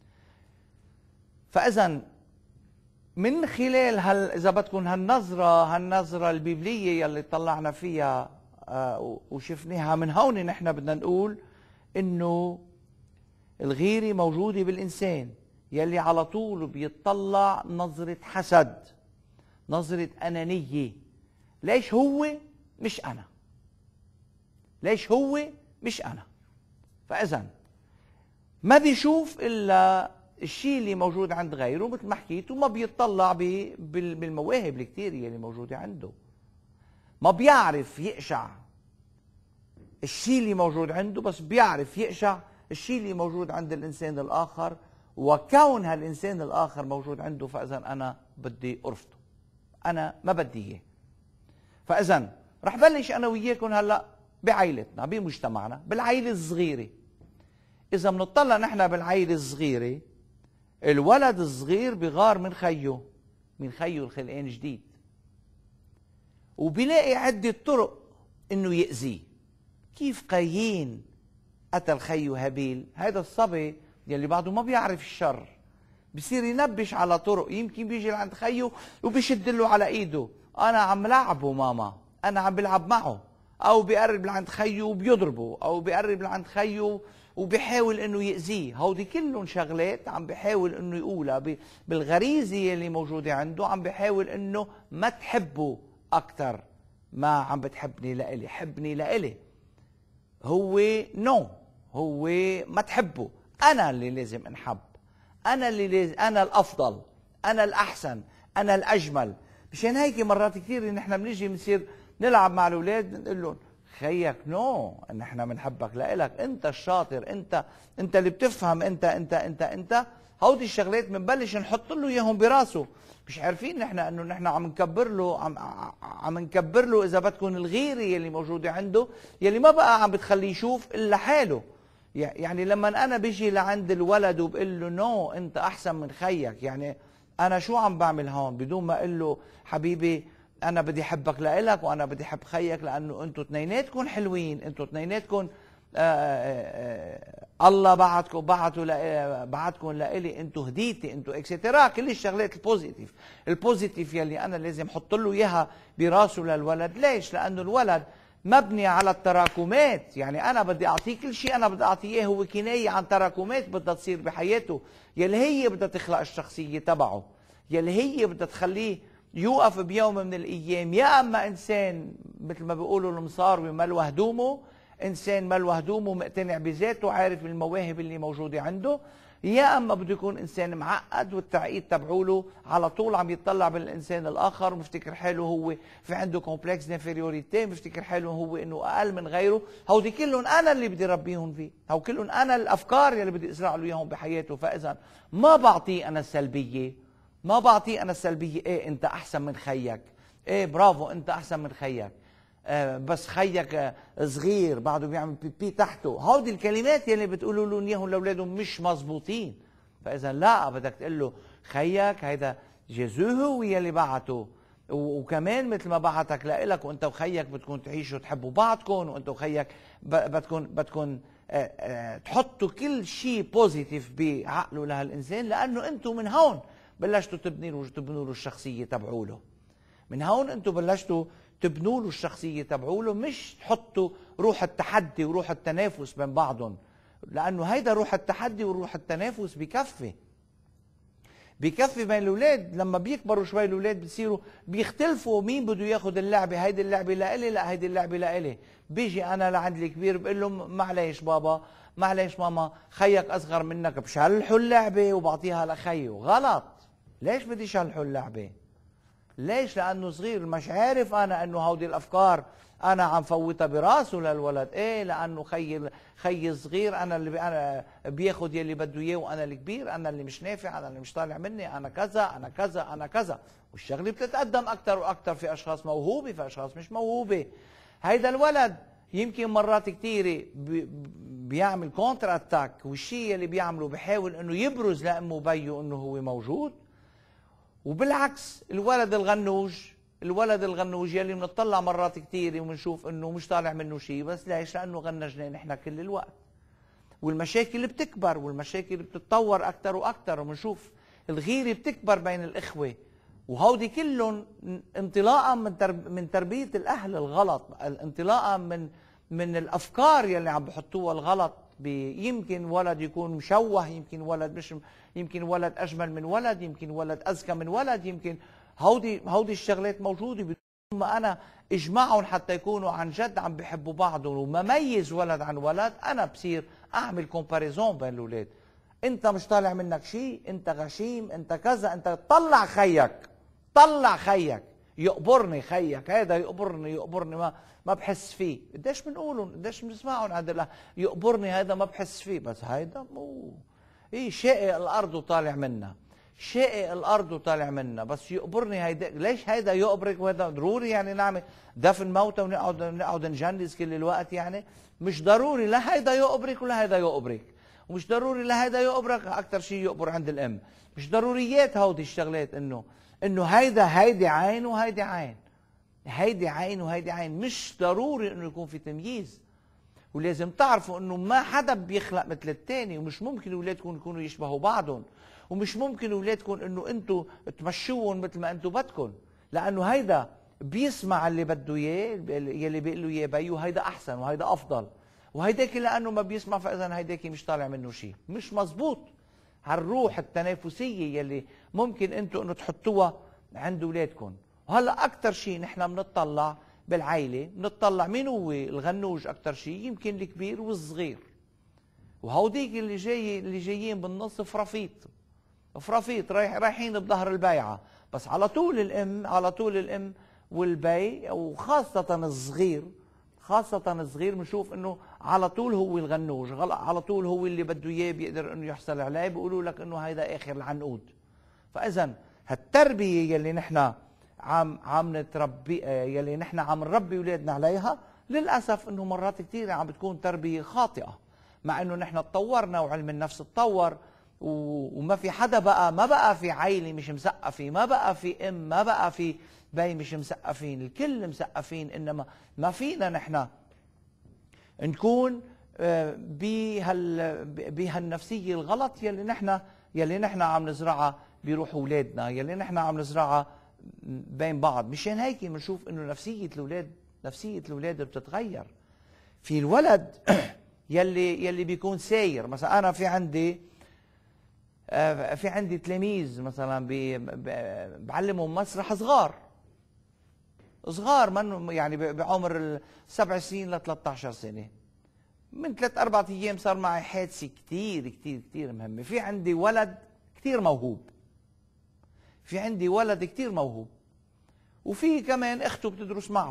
فإذا من خلال هال إذا بدكم هالنظرة هالنظرة البيبلية يلي طلعنا فيها آه وشفناها، من هون نحن بدنا نقول إنه الغيرة موجودة بالإنسان يلي على طول بيطلع نظرة حسد، نظرة أنانية. ليش هو مش أنا؟ ليش هو مش أنا؟ فإذا ما بيشوف إلا الشيء اللي موجود عند غيره مثل ما حكيت، وما بيطلع بالمواهب الكتير اللي موجودة عنده. ما بيعرف يقشع الشيء اللي موجود عنده، بس بيعرف يقشع الشيء اللي موجود عند الإنسان الآخر. وكون هالإنسان الآخر موجود عنده فإذا أنا بدي أرفضه، أنا ما بدي إياه. فإذا رح بلش أنا وياكم هلأ بعائلتنا، بمجتمعنا، بالعائلة الصغيرة. إذا بنطلع نحن بالعائلة الصغيرة، الولد الصغير بغار من خيه، من خيه الخلقان جديد، وبيلاقي عدة طرق إنه يأذيه. كيف قايين قتل خيه هابيل، هذا الصبي يلي بعده ما بيعرف الشر بصير ينبش على طرق. يمكن بيجي لعند خيه وبيشد له على ايده، انا عم لعبه ماما، انا عم بلعب معه، او بيقرب لعند خيه وبيضربه، او بيقرب لعند خيه وبيحاول انه يأذيه. هودي كلهم شغلات عم بيحاول انه يقولها بالغريزة اللي موجودة عنده، عم بيحاول انه ما تحبه اكثر ما عم بتحبني لإلي، حبني لإلي. هو نو هو ما تحبه، انا اللي لازم انحب، انا اللي لازم، انا الافضل، انا الاحسن، انا الاجمل. مشان هيك مرات كثير نحن بنيجي بنصير نلعب مع الاولاد، بنقول لهم خيك نو no. ان احنا بنحبك لإلك، انت الشاطر، انت انت اللي بتفهم، انت انت انت انت هودي الشغلات بنبلش نحط له اياهم براسه. مش عارفين نحن انه نحن عم نكبر له، عم عم نكبر له اذا بدكم الغيره يلي موجوده عنده، يلي ما بقى عم بتخليه يشوف الا حاله. يعني لما انا بيجي لعند الولد وبقول له نو انت احسن من خيك، يعني انا شو عم بعمل هون؟ بدون ما اقول له حبيبي انا بدي احبك لإلك وانا بدي احب خيك لانه انتوا اثنيناتكم حلوين، انتوا اثنيناتكم الله بعتكم بعتوا بعتكم لإلي، انتوا هديتي، انتوا اكسترا، كل الشغلات البوزيتيف البوزيتيف يلي انا لازم احط له اياها براسه للولد. ليش؟ لانه الولد مبني على التراكمات. يعني انا بدي اعطيه كل شيء انا بدي اعطيه اياه هو كنايه عن تراكمات بدها تصير بحياته، يلي هي بدها تخلق الشخصيه تبعه، يلي هي بدها تخليه يوقف بيوم من الايام يا اما انسان مثل ما بيقولوا المصاروي ملوى هدومه، انسان ملوى هدومه مقتنع بذاته عارف المواهب اللي موجوده عنده، يا اما بده يكون انسان معقد والتعقيد تبعوله على طول عم يتطلع بالانسان الاخر ومفتكر حاله هو في عنده كومبلكس دانفيريوريتي، مفتكر حاله هو انه اقل من غيره. هودي كلهم انا اللي بدي ربيهم فيه، هو كلهم انا الافكار اللي بدي ازرع له اياهم بحياته. فاذا ما بعطيه انا السلبيه، ما بعطيه انا السلبيه ايه انت احسن من خيك، ايه برافو انت احسن من خيك، آه بس خيك آه صغير بعده بيعمل بيبي تحته. هودي الكلمات يلي بتقولوا لهم اياهم لاولادهم مش مزبوطين. فاذا لا، بدك تقول له خيك هيدا جيزو هو يلي بعته، وكمان مثل ما بعتك لإلك وانت وخيك بدكم تعيشوا تحبوا بعضكم، وانت وخيك بدكم بدكم آه آه تحطوا كل شيء بوزيتيف بعقله لهالانسان، لانه انتم من هون بلشتوا تبنوا له تبنوا له الشخصيه تبعوله. من هون انتم بلشتوا تبنوا له الشخصيه تبعوله، مش تحطوا روح التحدي وروح التنافس بين بعضهم، لانه هيدا روح التحدي وروح التنافس بكفي بكفي بين الاولاد. لما بيكبروا شوي الاولاد بصيروا بيختلفوا مين بده ياخذ اللعبه، هيدي اللعبه لإلي لا هيدي اللعبه لإلي. بيجي انا لعند الكبير بقول له معلش بابا معلش ماما خيك اصغر منك بشلحوا اللعبه وبعطيها لخيه. غلط. ليش بدي شلحوا اللعبه؟ ليش؟ لانه صغير مش عارف انا انه هودي الافكار انا عم فوتها براسه للولد. ايه لانه خي خي صغير انا اللي بي انا بياخذ يلي بده اياه، وانا الكبير انا اللي مش نافع، انا اللي مش طالع مني، انا كذا انا كذا انا كذا. والشغله بتتقدم اكثر واكثر، في اشخاص موهوبه في اشخاص مش موهوبه. هيدا الولد يمكن مرات كثيره بيعمل كونتر اتاك، والشيء اللي بيعمله بحاول انه يبرز لامه وبيه انه هو موجود. وبالعكس الولد الغنوج الولد الغنوج يلي بنطلع مرات كثيره وبنشوف انه مش طالع منه شيء، بس ليش؟ لانه غنجنا نحن كل الوقت. والمشاكل بتكبر والمشاكل بتتطور اكثر واكثر، وبنشوف الغيره بتكبر بين الاخوه، وهودي كلهم انطلاقا من ترب من تربيه الاهل الغلط، انطلاقا من من الافكار يلي عم بحطوها الغلط. يمكن ولد يكون مشوه، يمكن ولد مش يمكن ولد اجمل من ولد، يمكن ولد اذكى من ولد، يمكن هودي هودي الشغلات موجوده بدون ما انا اجمعهم حتى يكونوا عن جد عم بيحبوا بعضهم. وما ميز ولد عن ولد انا بصير اعمل كومباريزون بين الاولاد. انت مش طالع منك شيء، انت غشيم، انت كذا، انت طلع خيك طلع خيك يقبرني خيك، هذا يقبرني يقبرني ما ما بحس فيه. قديش بنقولهم قديش بنسمعهم عند الله يقبرني هذا ما بحس فيه، بس هيدا مو ايه شائق الارض وطالع منها، شائق الارض وطالع منها، بس يقبرني هيدا. ليش هيدا يقبرك وهذا ضروري يعني نعمل دفن موتى ونقعد نقعد نجنز كل الوقت؟ يعني مش ضروري لا هيدا يقبرك ولا هيدا يقبرك، ومش ضروري لا هيدا يقبرك، اكثر شيء يقبر عند الام. مش ضروريات هودي الشغلات انه انه هيدا هيدي عين وهيدي عين، هيدي عين وهيدي عين. مش ضروري انه يكون في تمييز. ولازم تعرفوا انه ما حدا بيخلق مثل الثاني، ومش ممكن اولادكم يكونوا يشبهوا بعضهم، ومش ممكن اولادكم انه انتم تمشوهم مثل ما انتم بدكم، لانه هيدا بيسمع اللي بده اياه يلي بيقول له اياه بيو، هيدا احسن وهيدا افضل، وهيداك لانه ما بيسمع فاذا هيداك مش طالع منه شيء. مش مزبوط. هالروح التنافسيه يلي ممكن انتم انه تحطوها عند اولادكم. وهلا اكثر شيء نحن بنطلع بالعائله، بنطلع مين هو الغنوج اكثر شيء؟ يمكن الكبير والصغير، وهوديك اللي جاي اللي جايين بالنص فرافيط فرافيط رايح رايحين بظهر البيعه. بس على طول الام على طول الام والبي، وخاصه الصغير خاصة الصغير بنشوف انه على طول هو الغنوج، على طول هو اللي بده اياه بيقدر انه يحصل عليه، بيقولوا لك انه هيدا اخر العنقود. فاذا هالتربية يلي نحن عم عم نتربي، يلي نحن عم نربي اولادنا عليها، للاسف انه مرات كثيرة عم بتكون تربية خاطئة، مع انه نحن تطورنا وعلم النفس تطور وما في حدا بقى، ما بقى في عائلة مش مسقفة، ما بقى في ام، ما بقى في بي مش مسقفين، الكل مسقفين. انما ما فينا نحن نكون بهال بهالنفسية الغلط يلي نحن يلي نحن عم نزرعها بروح اولادنا، يلي نحن عم نزرعها بين بعض. مشان هيك بنشوف انه نفسية الاولاد نفسية الاولاد بتتغير. في الولد يلي يلي بيكون ساير، مثلا انا في عندي في عندي تلاميذ مثلا بعلمهم مسرح صغار صغار من يعني بعمر سبع سنين ل ثلاثة عشر سنة. من ثلاث أربع أيام صار معي حادثة كثير كثير كثير مهمة. في عندي ولد كثير موهوب، في عندي ولد كثير موهوب، وفي كمان أخته بتدرس معه.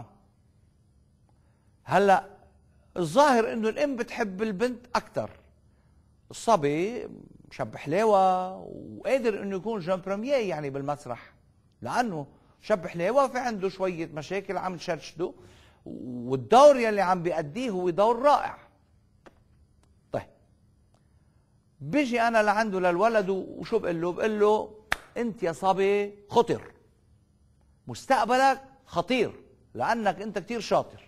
هلا الظاهر إنه الأم بتحب البنت أكثر. الصبي شاب حلاوة وقادر إنه يكون جون بريمير يعني بالمسرح، لأنه شاب حلاوة في عنده شوية مشاكل عم تشرشده، والدور يلي عم بيأديه هو دور رائع. طيب بيجي أنا لعنده للولد وشو بقول له؟ بقول له أنت يا صبي خطر، مستقبلك خطير لأنك أنت كتير شاطر.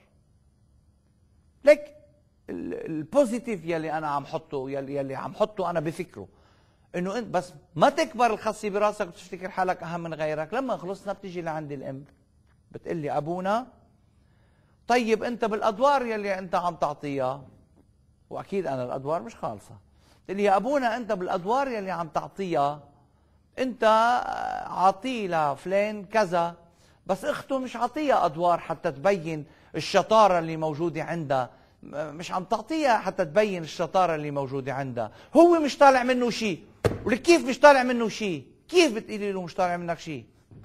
لك البوزيتيف يلي أنا عم حطه يلي, يلي عم حطه أنا بفكره انه انت بس ما تكبر الخصي براسك وتفتكر حالك اهم من غيرك. لما خلصنا بتيجي لعند الام بتقول لي ابونا طيب انت بالادوار يلي انت عم تعطيها، واكيد انا الادوار مش خالصه، بتقول لي يا ابونا انت بالادوار يلي عم تعطيها انت عاطيه لفلان كذا، بس اخته مش عاطيها ادوار حتى تبين الشطاره اللي موجوده عندها، مش عم تعطيها حتى تبين الشطاره اللي موجوده عندها، هو مش طالع منه شيء. ولك كيف مش طالع منه شيء؟ كيف بتقولي له مش طالع منك شيء؟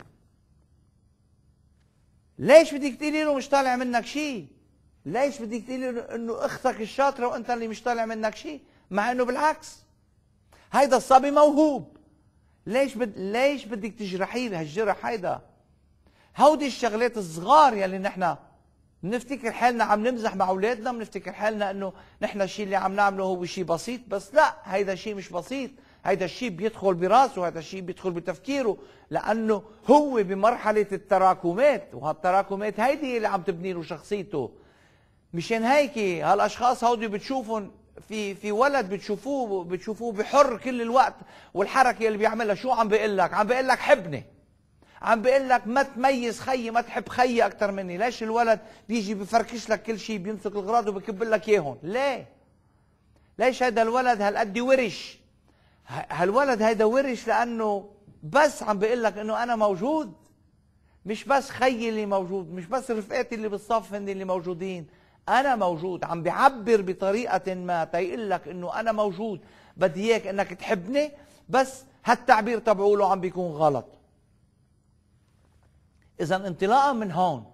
ليش بدك تقولي له مش طالع منك شيء؟ ليش بدك تقولي له انه اختك الشاطره وانت اللي مش طالع منك شيء؟ مع انه بالعكس هيدا الصبي موهوب. ليش بد... ليش بدك تجرحي له هالجرح هيدا؟ هودي الشغلات الصغار يلي نحن بنفتكر حالنا عم نمزح مع اولادنا، بنفتكر حالنا انه نحن الشيء اللي عم نعمله هو شيء بسيط، بس لا، هيدا الشيء مش بسيط، هيدا الشيء بيدخل براسه، هيدا الشيء بيدخل بتفكيره، لانه هو بمرحله التراكمات، وهالتراكمات هيدي اللي عم تبني له شخصيته. مشان هيك هالاشخاص هودي بتشوفهم في في ولد بتشوفوه بتشوفوه بحر كل الوقت، والحركه اللي بيعملها شو عم بيقول لك؟ عم بيقول لك حبني، عم بيقول لك ما تميز خيي، ما تحب خيي اكثر مني. ليش الولد بيجي بفركش لك كل شيء، بيمسك الغراض وبكب لك اياهم؟ ليه؟ ليش هذا الولد هالقد ورش؟ هالولد هيدا ورش لانه بس عم بيقول لك انه انا موجود، مش بس خيي اللي موجود، مش بس رفقاتي اللي بالصف هن اللي موجودين، انا موجود. عم بيعبر بطريقه ما تيقول لك انه انا موجود، بدي اياك انك تحبني، بس هالتعبير تبعوله عم بيكون غلط. إذا انطلاقا من هون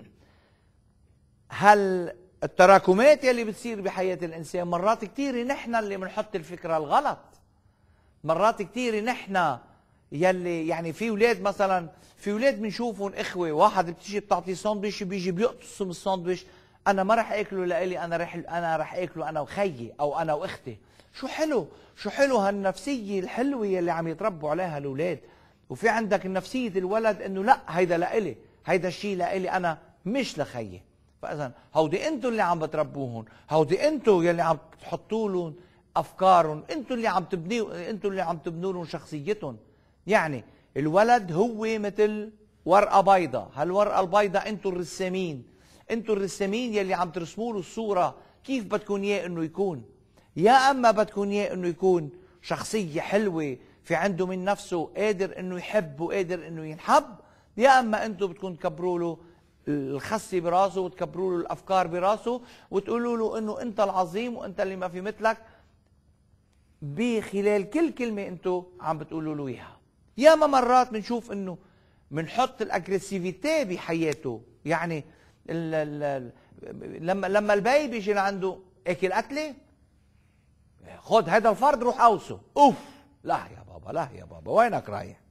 هل التراكمات يلي بتصير بحياة الإنسان مرات كتير نحن اللي بنحط الفكرة الغلط. مرات كتير نحن يلي يعني في أولاد مثلا، في أولاد بنشوفهم إخوة، واحد بتيجي بتعطيه ساندويش بيجي بيقتصم الساندويش، أنا ما رح آكله لإلي، أنا رح أنا رح آكله أنا وخيي أو أنا وأختي. شو حلو، شو حلو هالنفسية الحلوة يلي عم يتربوا عليها الأولاد. وفي عندك نفسية الولد انه لا، هيدا لإلي، هيدا الشيء لإلي انا مش لخيي. فاذا هودي انتوا اللي عم بتربوهم، هودي انتوا يلي عم تحطوا لهم افكارهم، انتوا اللي عم تبنيوا، انتوا اللي عم تبنوا لهم شخصيتهم. يعني الولد هو مثل ورقة بيضاء، هالورقة البيضاء انتوا الرسامين، انتوا الرسامين يلي عم ترسموا له الصورة كيف بدكم اياه انه يكون. يا اما بدكم اياه انه يكون شخصية حلوة في عنده من نفسه، قادر انه يحب وقادر انه ينحب، يا اما انتم بدكم تكبروا له الخسي براسه وتكبروا له الافكار براسه وتقولوا له انه انت العظيم وانت اللي ما في مثلك بخلال كل كلمه انتم عم بتقولوا له اياها. يا ما مرات بنشوف انه بنحط الاجريسيفيتي بحياته، يعني ال ال لما لما البي بيجي لعنده اكل قتله، خد هذا الفرد روح اوصه. اوف، لا يا بابا، لا يا بابا، وينك رايح؟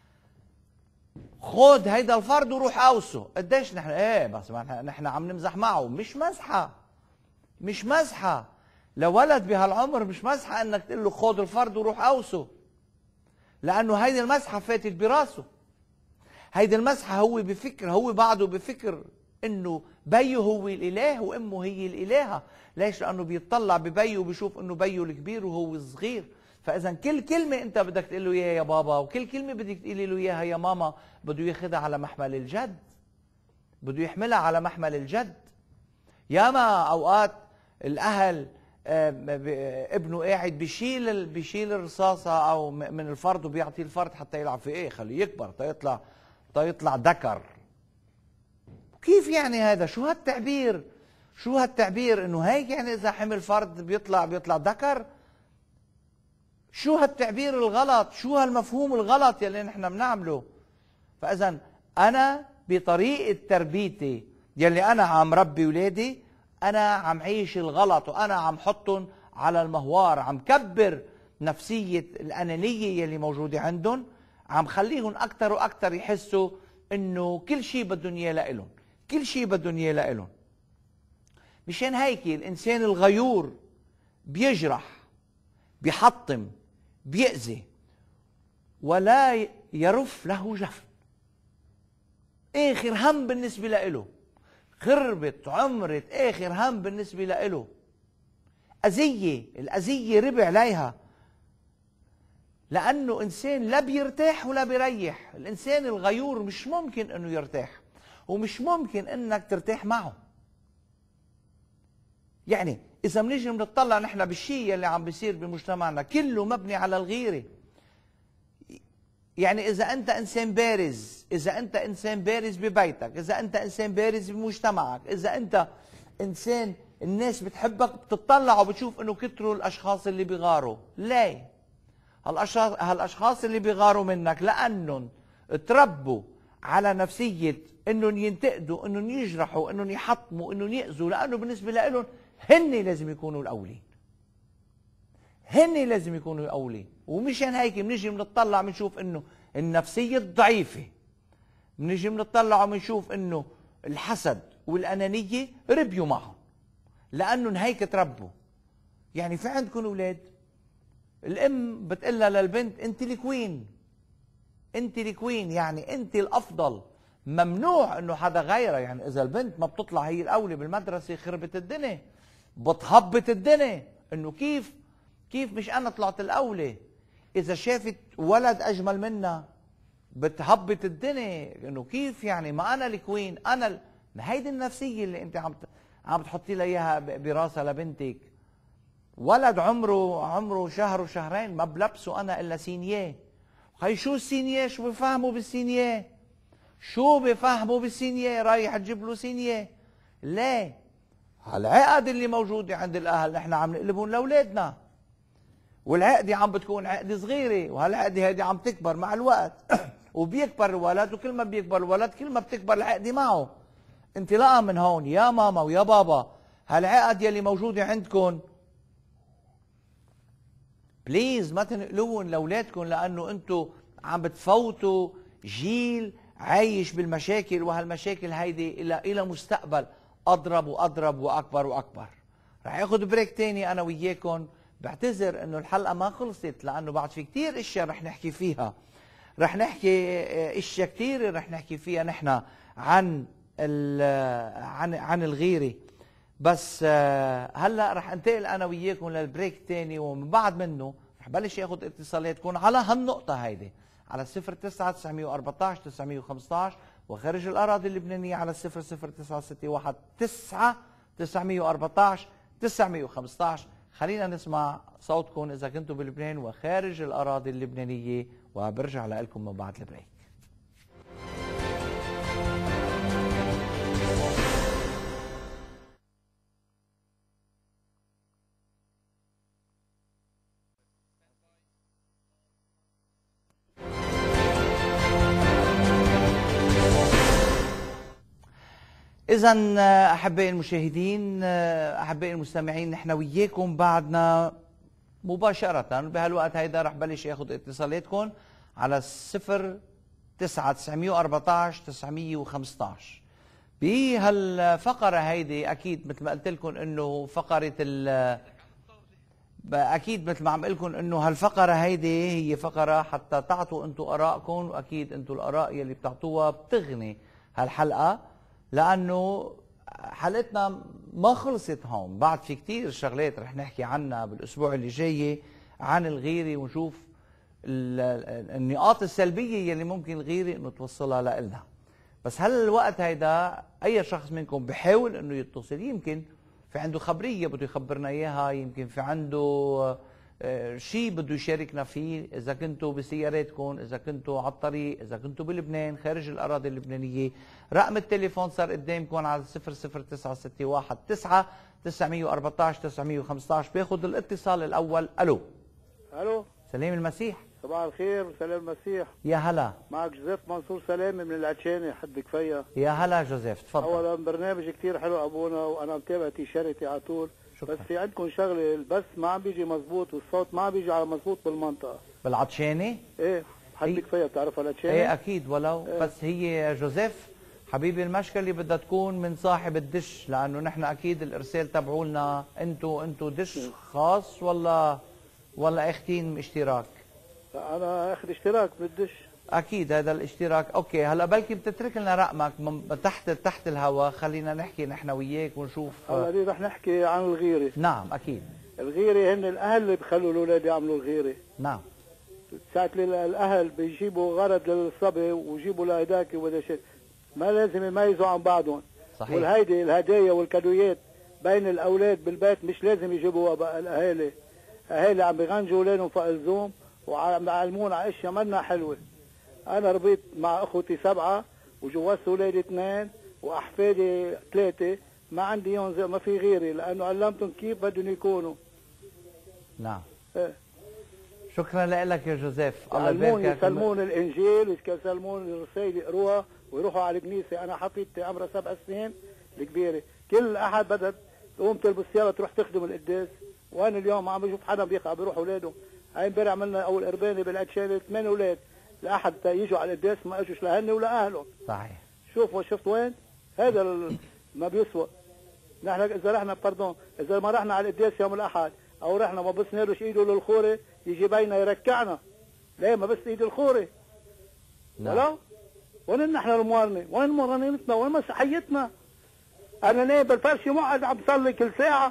خد هيدا الفرد وروح اوصه. قديش نحن ايه بس نحن عم نمزح معه، مش مزحه، مش مزحه لولد بهالعمر، مش مزحه انك تقول له خد الفرد وروح اوصه، لانه هيدي المزحه فاتت براسه. هيدي المزحه هو بفكر، هو بعده بفكر انه بيه هو الاله وامه هي الالهه. ليش؟ لانه بيطلع ببيه وبيشوف انه بيه الكبير وهو الصغير. فاذا كل كلمه انت بدك تقول له اياها يا بابا، وكل كلمه بدك تقولي له اياها يا ماما، بده ياخذها على محمل الجد، بده يحملها على محمل الجد. ياما اوقات الاهل ابنه قاعد بيشيل بيشيل الرصاصه او من الفرد وبيعطيه الفرد حتى يلعب فيه، ايه خليه يكبر تيطلع تيطلع ذكر. كيف يعني هذا؟ شو هالتعبير؟ شو هالتعبير انه هيك يعني اذا حمل فرد بيطلع بيطلع ذكر؟ شو هالتعبير الغلط؟ شو هالمفهوم الغلط يلي نحن بنعمله؟ فاذا انا بطريقه تربيتي يلي انا عم ربي اولادي، انا عم عيش الغلط وانا عم حطهم على المهوار، عم كبر نفسيه الانانيه يلي موجوده عندهم، عم خليهم اكثر واكثر يحسوا انه كل شيء بدهم اياه لإلهم، كل شيء بدهم اياه لإلهم. مشان هيك الانسان الغيور بيجرح، بيحطم، بيأذي، ولا يرف له جفن. اخر هم بالنسبه له، خربت عمرة اخر هم بالنسبه له. اذيه، الاذيه ربع عليها، لانه انسان لا بيرتاح ولا بيريح. الانسان الغيور مش ممكن انه يرتاح، ومش ممكن انك ترتاح معه. يعني اذا بنيجي بنطلع نحن بالشيء اللي عم بيصير بمجتمعنا كله مبني على الغيره. يعني اذا انت انسان بارز، اذا انت انسان بارز ببيتك، اذا انت انسان بارز بمجتمعك، اذا انت انسان الناس بتحبك، بتطلع وبتشوف انه كتروا الاشخاص اللي بيغاروا. ليه؟ هالاشخاص هالاشخاص اللي بيغاروا منك لانهم تربوا على نفسيه انهم ينتقدوا، انهم يجرحوا، انهم يحطموا، انهم يأذوا، لانه بالنسبه لهم هن لازم يكونوا الاولين، هن لازم يكونوا الاولين. ومشان هيك بنيجي بنطلع بنشوف انه النفسيه الضعيفه، بنيجي بنطلع وبنشوف انه الحسد والانانيه ربيوا معهم، لانهم هيك تربوا. يعني في عندكم اولاد الام بتقلها للبنت انت الكوين، انت الكوين، يعني انت الافضل، ممنوع انه حدا غيرها. يعني اذا البنت ما بتطلع هي الاولى بالمدرسه خربت الدنيا، بتهبط الدنيا، انه كيف كيف مش انا طلعت الاولى. اذا شافت ولد اجمل منها بتهبط الدنيا، انه كيف يعني ما انا الكوين، انا ال... هيدي النفسيه اللي انت عم عم تحطي لها اياها براسها لبنتك. ولد عمره عمره شهر وشهرين ما بلبسه انا الا سينيه. هي شو السينيه؟ شو بفهموا بالسينيه؟ شو بفهموا بالسينيه؟ رايح تجيب له سينيه؟ ليه؟ هالعقد اللي موجوده عند الاهل نحن عم نقلبهم لاولادنا، والعقده عم بتكون عقده صغيره، وهالعقده هيدي عم تكبر مع الوقت وبيكبر الولد، وكل ما بيكبر الولد كل ما بتكبر العقده معه. انطلاقا من هون يا ماما ويا بابا، هالعقد يلي موجوده عندكم بليز ما تنقلوهم لاولادكم، لانه انتم عم بتفوتوا جيل عايش بالمشاكل، وهالمشاكل هيدي الى الى مستقبل اضرب واضرب واكبر واكبر. رح اخذ بريك تاني انا وياكم. بعتذر انه الحلقه ما خلصت، لانه بعد في كتير اشياء رح نحكي فيها، رح نحكي اشياء كتير رح نحكي فيها نحن عن عن عن الغيره. بس هلا رح انتقل انا وياكم للبريك تاني، ومن بعد منه رح بلش اخذ اتصالاتكم على هالنقطه هيدي على صفر تسعة تسعمية وأربعطعش تسعمية وخمسطعش، وخارج الاراضي اللبنانيه على صفر صفر تسعة ستة واحد تسعة تسعمية وأربعطعش تسعمية وخمسطعش. خلينا نسمع صوتكم اذا كنتوا بلبنان وخارج الاراضي اللبنانيه، وبرجع لكم من بعد البريك. إذا أحبائي المشاهدين، أحبائي المستمعين، نحن وياكم بعدنا مباشرة بهالوقت هيدا رح بلش ياخذ اتصالاتكم على صفر تسعة تسعمية وأربعطعش تسعمية وخمسطعش. بهالفقرة هيدي أكيد مثل ما قلت لكم إنه فقرة ال أكيد مثل ما عم لكم إنه هالفقرة هيدي هي فقرة حتى تعطوا أنتم آرائكم، وأكيد أنتم الآراء يلي بتعطوها بتغني هالحلقة، لأنه حلقتنا ما خلصت هون، بعد في كتير شغلات رح نحكي عنها بالأسبوع اللي جاي عن الغيرة، ونشوف النقاط السلبية يلي ممكن الغيرة إنه توصلها لإلنا. بس هالوقت هيدا أي شخص منكم بحاول إنه يتصل، يمكن في عنده خبرية بده يخبرنا إياها، يمكن في عنده شيء بده يشاركنا فيه، إذا كنتوا بسياراتكم، إذا كنتوا على الطريق، إذا كنتوا بلبنان خارج الأراضي اللبنانية. رقم التليفون صار قدامكم على صفر صفر تسعة ستة واحد تسعة تسعمية وأربعطعش تسعمية وخمسطعش. بياخذ الاتصال الأول. ألو. ألو. سلام المسيح. صباح الخير وسلام المسيح. يا هلا. معك جوزيف منصور سلامي من العتشاني حد كفايه. يا هلا جوزيف، تفضل. اولا برنامج كثير حلو ابونا، وانا متابع تيشيرتي على طول. شكرا. بس في عندكم شغله، البث ما عم بيجي مزبوط والصوت ما عم بيجي على مزبوط بالمنطقه. بالعطشاني؟ ايه حد هي... كفايه بتعرفها العتشاني؟ ايه اكيد، ولو إيه. بس هي جوزيف حبيبي المشكله بدها تكون من صاحب الدش، لانه نحن اكيد الارسال تبعولنا انتو انتو دش خاص ولا ولا اخذين اشتراك؟ انا اخذ اشتراك بالدش. اكيد هذا الاشتراك. اوكي، هلا بلكي بتترك لنا رقمك من تحت تحت الهواء، خلينا نحكي نحن وياك ونشوف. هلا دي رح نحكي عن الغيره. نعم اكيد. الغيره هن الاهل اللي بخلوا الاولاد يعملوا الغيره. نعم. ساعة الاهل بيجيبوا غرض للصبي ويجيبوا لهداك وهذا شيء، ما لازم يميزوا عن بعضهم. صحيح. والهيدي الهدايا والكادويات بين الاولاد بالبيت مش لازم يجيبوها بقى الاهالي. اهالي عم بيغنجوا اولادهم فوق اللزوم وعم يعلمونا على اشياء منا حلوه. انا ربيت مع اخوتي سبعه وجوزت اولادي اثنين واحفادي ثلاثه، ما عندي يوم ما في غيري، لانه علمتهم كيف بدهم يكونوا. نعم. ايه. شكرا لك يا جوزيف. الله يبارك فيك. يسلمون الانجيل ويسلمون الرسائل يقروها ويروحوا على الكنيسه. انا حفيدتي عمرها سبع سنين الكبيره، كل احد بدها تقوم تلبس ثيابها تروح تخدم القداس، وانا اليوم ما عم بشوف حدا بيقع بيروح اولاده. هاي امبارح عملنا اول قربانه بالعتشانه ثمان اولاد، لاحد يجوا على القداس ما اجوش لهن ولا اهلهم. صحيح. شوفوا شفت وين؟ هذا ما بيسوى. نحن اذا رحنا باردون، اذا ما رحنا على القداس يوم الاحد او رحنا ما بسنالوش ايده للخوره يجي بينا يركعنا. ليه ما بس ايد الخوره؟ نعم. ولا وين نحن الموارنه؟ وين مرنيتنا؟ وين مسيحيتنا؟ انا نايم بالفرش مقعد عم بصلي كل ساعه.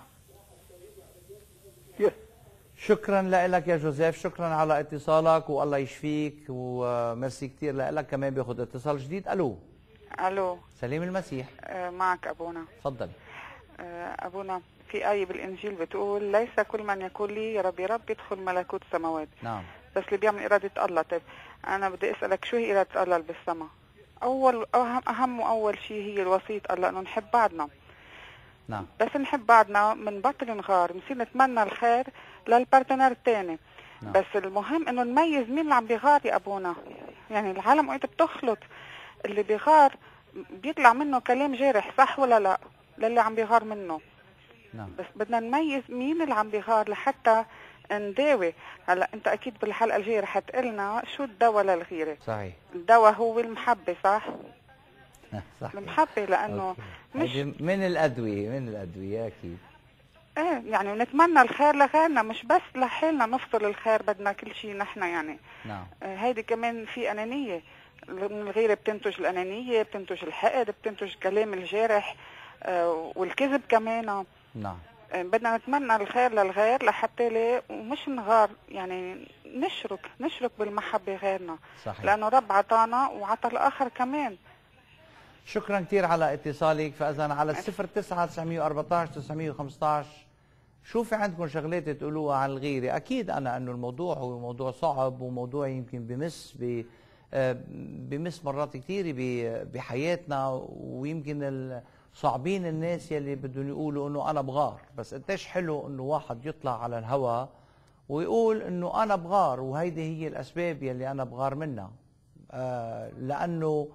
كيف؟ شكرا لك يا جوزيف، شكرا على اتصالك والله يشفيك، وميرسي كثير لك. كمان بياخذ اتصال جديد. الو. الو. سليم المسيح. آه معك ابونا. تفضل. آه ابونا، في آية بالإنجيل بتقول ليس كل من يقول لي يا رب يا رب يدخل ملكوت السماوات. نعم. بس اللي بيعمل إرادة الله. طيب أنا بدي أسألك شو هي إرادة الله اللي بالسماء؟ أول أهم أهم وأول شيء هي الوصية الله إنه نحب بعضنا. نعم. بس نحب بعضنا من بطل نغار، بنصير نتمنى الخير للبارتنر الثاني. نعم. بس المهم إنه نميز مين اللي عم بيغار يا أبونا. يعني العالم وقت بتخلط، اللي بيغار بيطلع منه كلام جارح، صح ولا لا؟ للي عم بيغار منه. نعم. بس بدنا نميز مين اللي عم بيغار لحتى نداوي. هلا انت اكيد بالحلقه الجايه رح تقلنا شو الدواء للغيره. صحيح. الدواء هو المحبه، صح؟ صح. المحبه، لانه أوكي. مش من الادويه من الادويه اكيد. ايه يعني نتمنى الخير لغيرنا، مش بس لحالنا نفصل الخير، بدنا كل شيء نحن يعني. نعم. آه هيدي كمان في انانيه، من الغيره بتنتج الانانيه، بتنتج الحقد، بتنتج كلام الجارح آه والكذب كمان. نعم. بدنا نتمنى الخير للغير لحتى ليه ومش نغار، يعني نشرك نشرك بالمحبة غيرنا. صحيح. لأنه رب عطانا وعطى الآخر كمان. شكرا كثير على اتصالك. فإذا على صفر تسعة تسعمية وأربعطعش تسعمية وخمسطعش شو في عندكم شغلات تقولوها عن الغيرة؟ أكيد أنا أنه الموضوع هو موضوع صعب، وموضوع يمكن بمس ب بمس مرات كثير بحياتنا، ويمكن صعبين الناس يلي بدهم يقولوا انه انا بغار. بس قديش حلو انه واحد يطلع على الهواء ويقول انه انا بغار، وهيدي هي الاسباب يلي انا بغار منها. آه لانه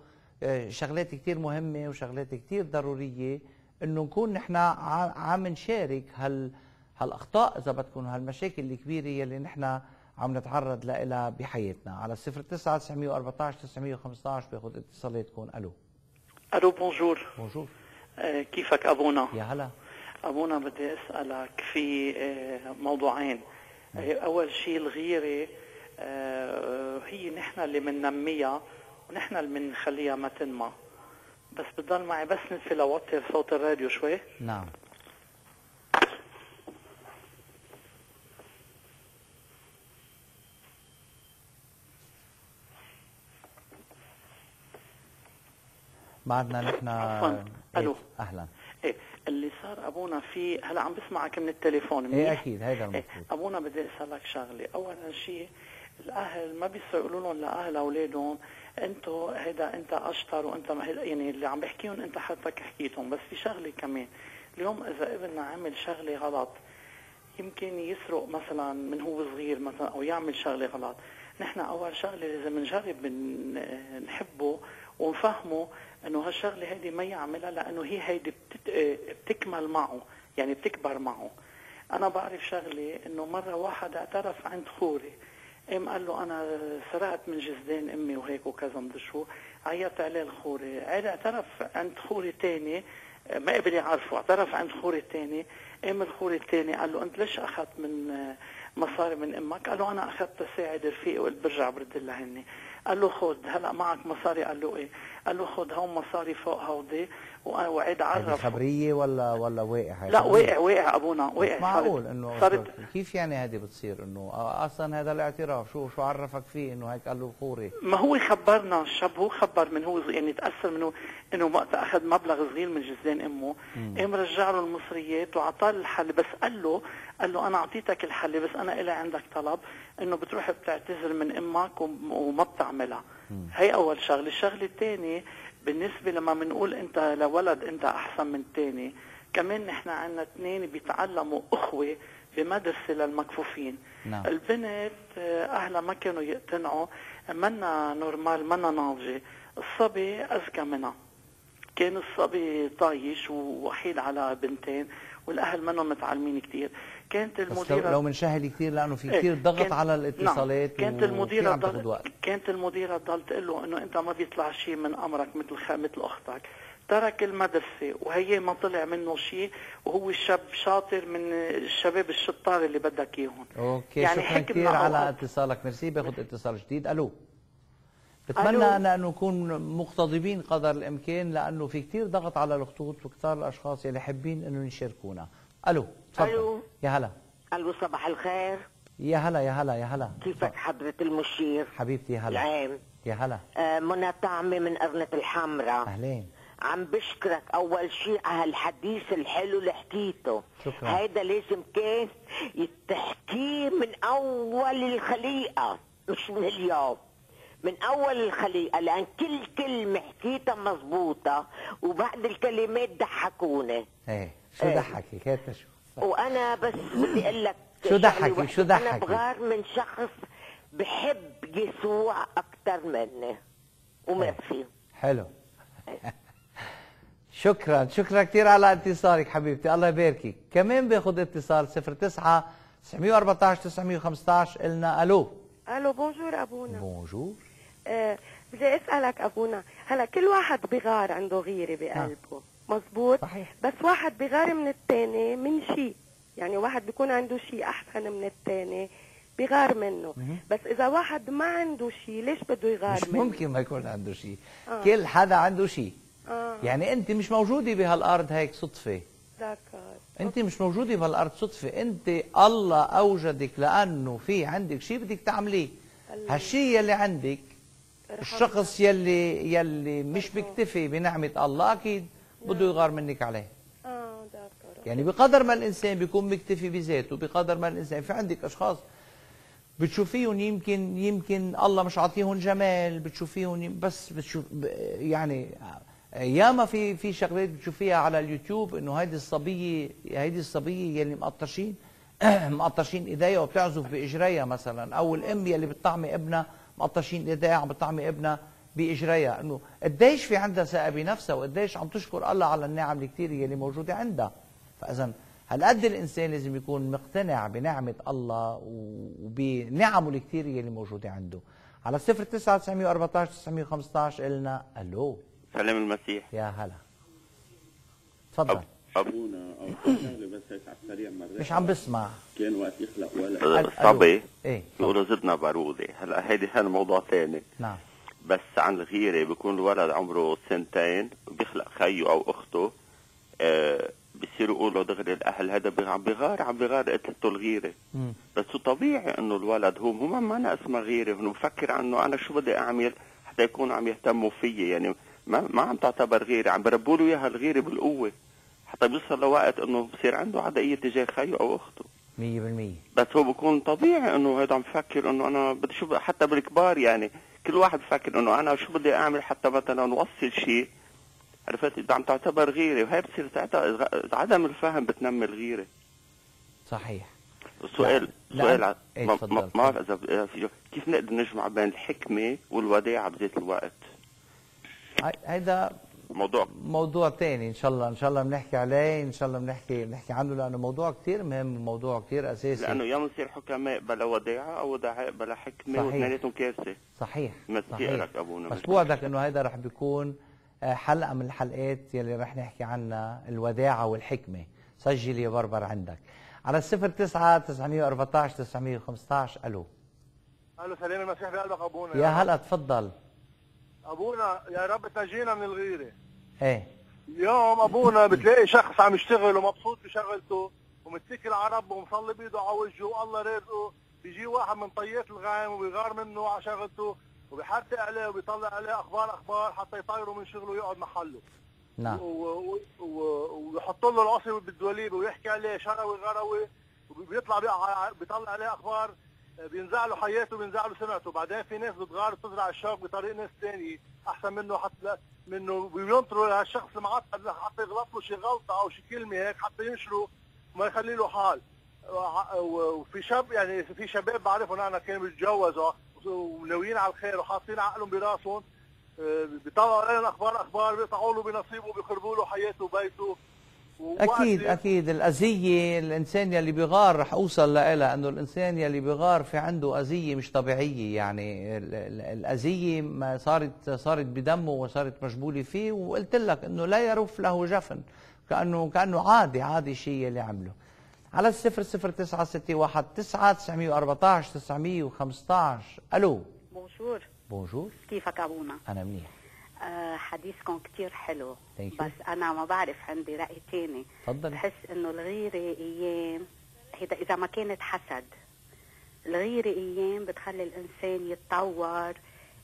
شغلات كتير مهمة وشغلات كتير ضرورية انه نكون نحن عم نشارك هال هالاخطاء اذا بدكم، هالمشاكل الكبيرة يلي نحن عم نتعرض لها بحياتنا. على صفر تسعة تسعمية وأربعطعش تسعمية وخمسطعش باخذ اتصالاتكم. الو الو بونجور. بونجور. آه كيفك ابونا؟ يا هلا ابونا، بدي اسالك في آه موضوعين. آه اول شيء الغيره، آه هي نحن اللي بننميها ونحن اللي بنخليها ما تنمى، بس بتضل معي بس نفي لوطي صوت الراديو شوي. نعم. بعدنا نحن. الو. اهلا. ايه اللي صار ابونا في هلا عم بسمعك من التليفون منيح؟ ايه اكيد هيدا المفروض. إيه ابونا بدي اسالك شغله. اولا شيء الاهل ما بيصيروا يقولوا لهم لاهل اولادهم انتم هيدا انت اشطر وانت يعني اللي عم بحكيهم انت حضرتك حكيتهم. بس في شغله كمان، اليوم اذا ابننا عمل شغله غلط، يمكن يسرق مثلا من هو صغير مثلا او يعمل شغله غلط، نحن اول شغله لازم نجرب نحبه ونفهمه انه هالشغله هيدي ما يعملها، لانه هي هيدي بتكمل معه، يعني بتكبر معه. انا بعرف شغله انه مره واحد اعترف عند خوري، قام قال له انا سرقت من جزدان امي وهيك وكذا مدري شو، عيط عليه الخوري، عاد اعترف عند خوري تاني، ما قبل يعرفه، اعترف عند خوري الثاني، قام الخوري الثاني قال له انت ليش اخذت من مصاري من امك؟ قال له انا اخذت تساعد رفيقي وقلت برجع برد لها هني. قال له خذ هلا معك مصاري؟ قال له ايه؟ قال له خذ هون مصاري فوق هودي، وعيد عرف. خبريه ولا ولا واقع؟ لا واقع واقع ابونا واقع. معقول انه صارت كيف يعني هذه بتصير؟ انه اصلا هذا الاعتراف شو شو عرفك فيه انه هيك؟ قال له الخوري. ما هو خبرنا الشاب، هو خبر من هو يعني تاثر منه انه وقت اخذ مبلغ صغير من جزدان امه، قام رجع له المصريات وعطاه الحل، بس قال له قال له انا اعطيتك الحل بس انا الي عندك طلب انه بتروح بتعتذر من امك وما بتعملها. هي اول شغله. الشغله الثانيه بالنسبه لما بنقول انت لولد انت احسن من الثاني، كمان نحن عندنا اثنين بيتعلموا اخوه بمدرسه للمكفوفين. نعم. البنت اهلها ما كانوا يقتنعوا، منا نورمال منا ناضجه، الصبي اذكى منها، كان الصبي طايش ووحيد على بنتين والاهل منهم متعلمين كثير. كانت المديره لو منشهل كثير لانه في كثير ضغط على الاتصالات. نعم. كانت المديره ضل... كانت المديره تضل تقول له انه انت ما بيطلع شيء من امرك مثل خ... مثل اختك. ترك المدرسه وهي ما طلع منه شيء، وهو شاب شاطر من الشباب الشطار اللي بدك اياهم. اوكي يعني شكرا كثير على اتصالك. ميرسي. باخذ اتصال جديد. الو. بتمنى أنا أن نكون مقتضبين قدر الإمكان، لأنه في كتير ضغط على الخطوط وكتار الأشخاص اللي حابين أنه يشاركونا. ألو تفضل. ألو. يا هلا. ألو صباح الخير. يا هلا يا هلا يا هلا. كيفك حضرة المشير؟ حبيبتي. هلا. العام. يا هلا. آه منى طعمة من قرنة الحمراء. أهلين. عم بشكرك أول شيء على الحديث الحلو اللي حكيته. شكرا. هيدا لازم كان يتحكيه من أول الخليقة مش من اليوم، من اول الخليقه، لان كل كلمه حكيتها مضبوطه وبعد الكلمات ضحكوني. ايه شو ايه. ضحكك؟ هات نشوف. وانا بس بدي اقول لك شو ضحكك؟ شو ضحكك؟ انا بغار من شخص بحب يسوع اكثر مني وميرسي. ايه. حلو. ايه. شكرا شكرا كثير على اتصالك حبيبتي، الله يباركك. كمان باخذ اتصال صفر تسعة تسعمية وأربعطعش تسعمية وخمسطعش. قلنا الو. الو بونجور ابونا. بونجور. آه بدي اسالك ابونا، هلا كل واحد بغار عنده غيره بقلبه، مزبوط؟ صحيح. بس واحد بغار من الثاني من شيء، يعني واحد بيكون عنده شيء احسن من الثاني بغار منه. مم. بس اذا واحد ما عنده شيء ليش بده يغار مش منه؟ ممكن ما يكون عنده شيء. آه. كل حدا عنده شيء. آه. يعني انت مش موجوده بهالارض هيك صدفه. ذكر. انت مش موجوده بهالارض صدفه، انت الله اوجدك لانه في عندك شيء بدك تعمليه. هالشيء يلي عندك، الشخص يلي يلي مش بيكتفي بنعمه الله اكيد بده يغار منك عليه. اه ذكر. يعني بقدر ما الانسان بيكون مكتفي بذاته، بقدر ما الانسان في عندك اشخاص بتشوفيهم يمكن يمكن الله مش عاطيهم جمال، بتشوفيهم بس بتشوف يعني ياما في في شغلات بتشوفيها على اليوتيوب انه هيدي الصبيه هيدي الصبيه يلي مقطشين مقطشين ايديها وبتعزف باجريها مثلا، او الام يلي بتطعمي ابنها مقطشين ايديها عم بتطعمي ابنها باجريها، انه قديش في عندها ثقه بنفسها وقديش عم تشكر الله على النعم الكثيره اللي موجوده عندها. فاذا هالقد الانسان لازم يكون مقتنع بنعمه الله وبنعمه الكثيره اللي موجوده عنده. على صفر تسعة تسعمية وأربعطعش تسعمية وخمسطعش قلنا الو. سلام المسيح. يا هلا تفضل. أب... ابونا او شغله بس هيك على السريع مرات مش عم بسمع. كان وقت يخلق ولد صبي ايه بيقولوا زدنا بارودة. هلا هيدي هذا موضوع ثاني. نعم. بس عن الغيرة بيكون الولد عمره سنتين وبيخلق خيه او اخته، آه بيصيروا يقولوا دغري الاهل هذا عم بغار عم بغار قتلته الغيرة. مم. بس طبيعي انه الولد هو هو ما أنا اسمه غيرة، انه بفكر عنه انا شو بدي اعمل حتى يكونوا عم يهتموا فيي، يعني ما ما عم تعتبر غيرة، عم بربوا له اياها الغيرة بالقوة حتى بيوصل لوقت انه بصير عنده عدائية تجاه خيه او اخته. مية بالمية. بس هو بيكون طبيعي انه هذا عم بفكر انه انا بدي شو حتى بالكبار، يعني كل واحد بفكر انه انا شو بدي اعمل حتى مثلا نوصل شيء، عرفت؟ اذا عم تعتبر غيره وهي بتصير ساعتها عدم الفهم بتنمي الغيره. صحيح. السؤال سؤال ع... ايه ما ما بعرف اذا في كيف نقدر نجمع بين الحكمه والوداعه بذات الوقت؟ هيدا موضوع موضوع ثاني ان شاء الله ان شاء الله بنحكي عليه، ان شاء الله بنحكي بنحكي عنه لانه موضوع كثير مهم، موضوع كثير اساسي. لانه يا بنصير حكماء بلا وداعه او ودعاء بلا حكمه واثنيناتهم كارثه. صحيح. صحيح. ابونا بس بوعدك انه هيدا رح بيكون حلقه من الحلقات يلي رح نحكي عنها، الوداعه والحكمه. سجل يا بربر عندك على الصفر تسعة تسعمية وأربعطعش تسعمية وخمسطعش. الو. الو سلام المسيح بقلبك ابونا. يا هلا تفضل ابونا. يا رب تنجينا من الغيره. ايه اليوم ابونا بتلاقي شخص عم يشتغل ومبسوط بشغلته ومتكل على ربه ومصلي بيده على وجهه والله رزقه، بيجي واحد من طيات الغايم وبيغار منه على شغلته وبيحرق عليه وبيطلع عليه اخبار اخبار حتى يطيره من شغله ويقعد محله. نعم. ويحط له العصي بالدوليب ويحكي عليه شروي غروي وبيطلع بيطلع عليه اخبار، بينزع له حياته بينزع له سمعته. بعدين في ناس بتغار بتزرع الشوك بطريق ناس ثانيه احسن منه، حتى منه بينطروا لهالشخص المعطل حتى يغلط له شي غلطه او شي كلمه هيك حتى ينشره وما يخلي له حال. وفي شاب يعني في شباب بعرفهم انا كانوا بيتجوزوا وناويين على الخير وحاطين عقلهم براسهم، بيطلعوا علينا اخبار اخبار بيقطعوا له بنصيبه بيخربوا له حياته وبيته. اكيد اكيد الاذيه، الانسان يلي بيغار رح اوصل لها انه الانسان يلي بيغار في عنده اذيه مش طبيعيه، يعني الاذيه ما صارت صارت بدمه وصارت مجبوله فيه، وقلت لك انه لا يرف له جفن، كانه كانه عادي عادي شيء اللي عمله. على الصفر صفر تسعة ستة واحد تسعة تسعمية وأربعطعش تسعمية وخمسطعش. الو. بونجور. بونجور. كيفك ابونا؟ انا منيح. آه حديثكم كتير حلو. Thank بس انا ما بعرف، عندي راي تاني. تفضل. بحس انه الغيره ايام هيدا اذا ما كانت حسد، الغيره ايام بتخلي الانسان يتطور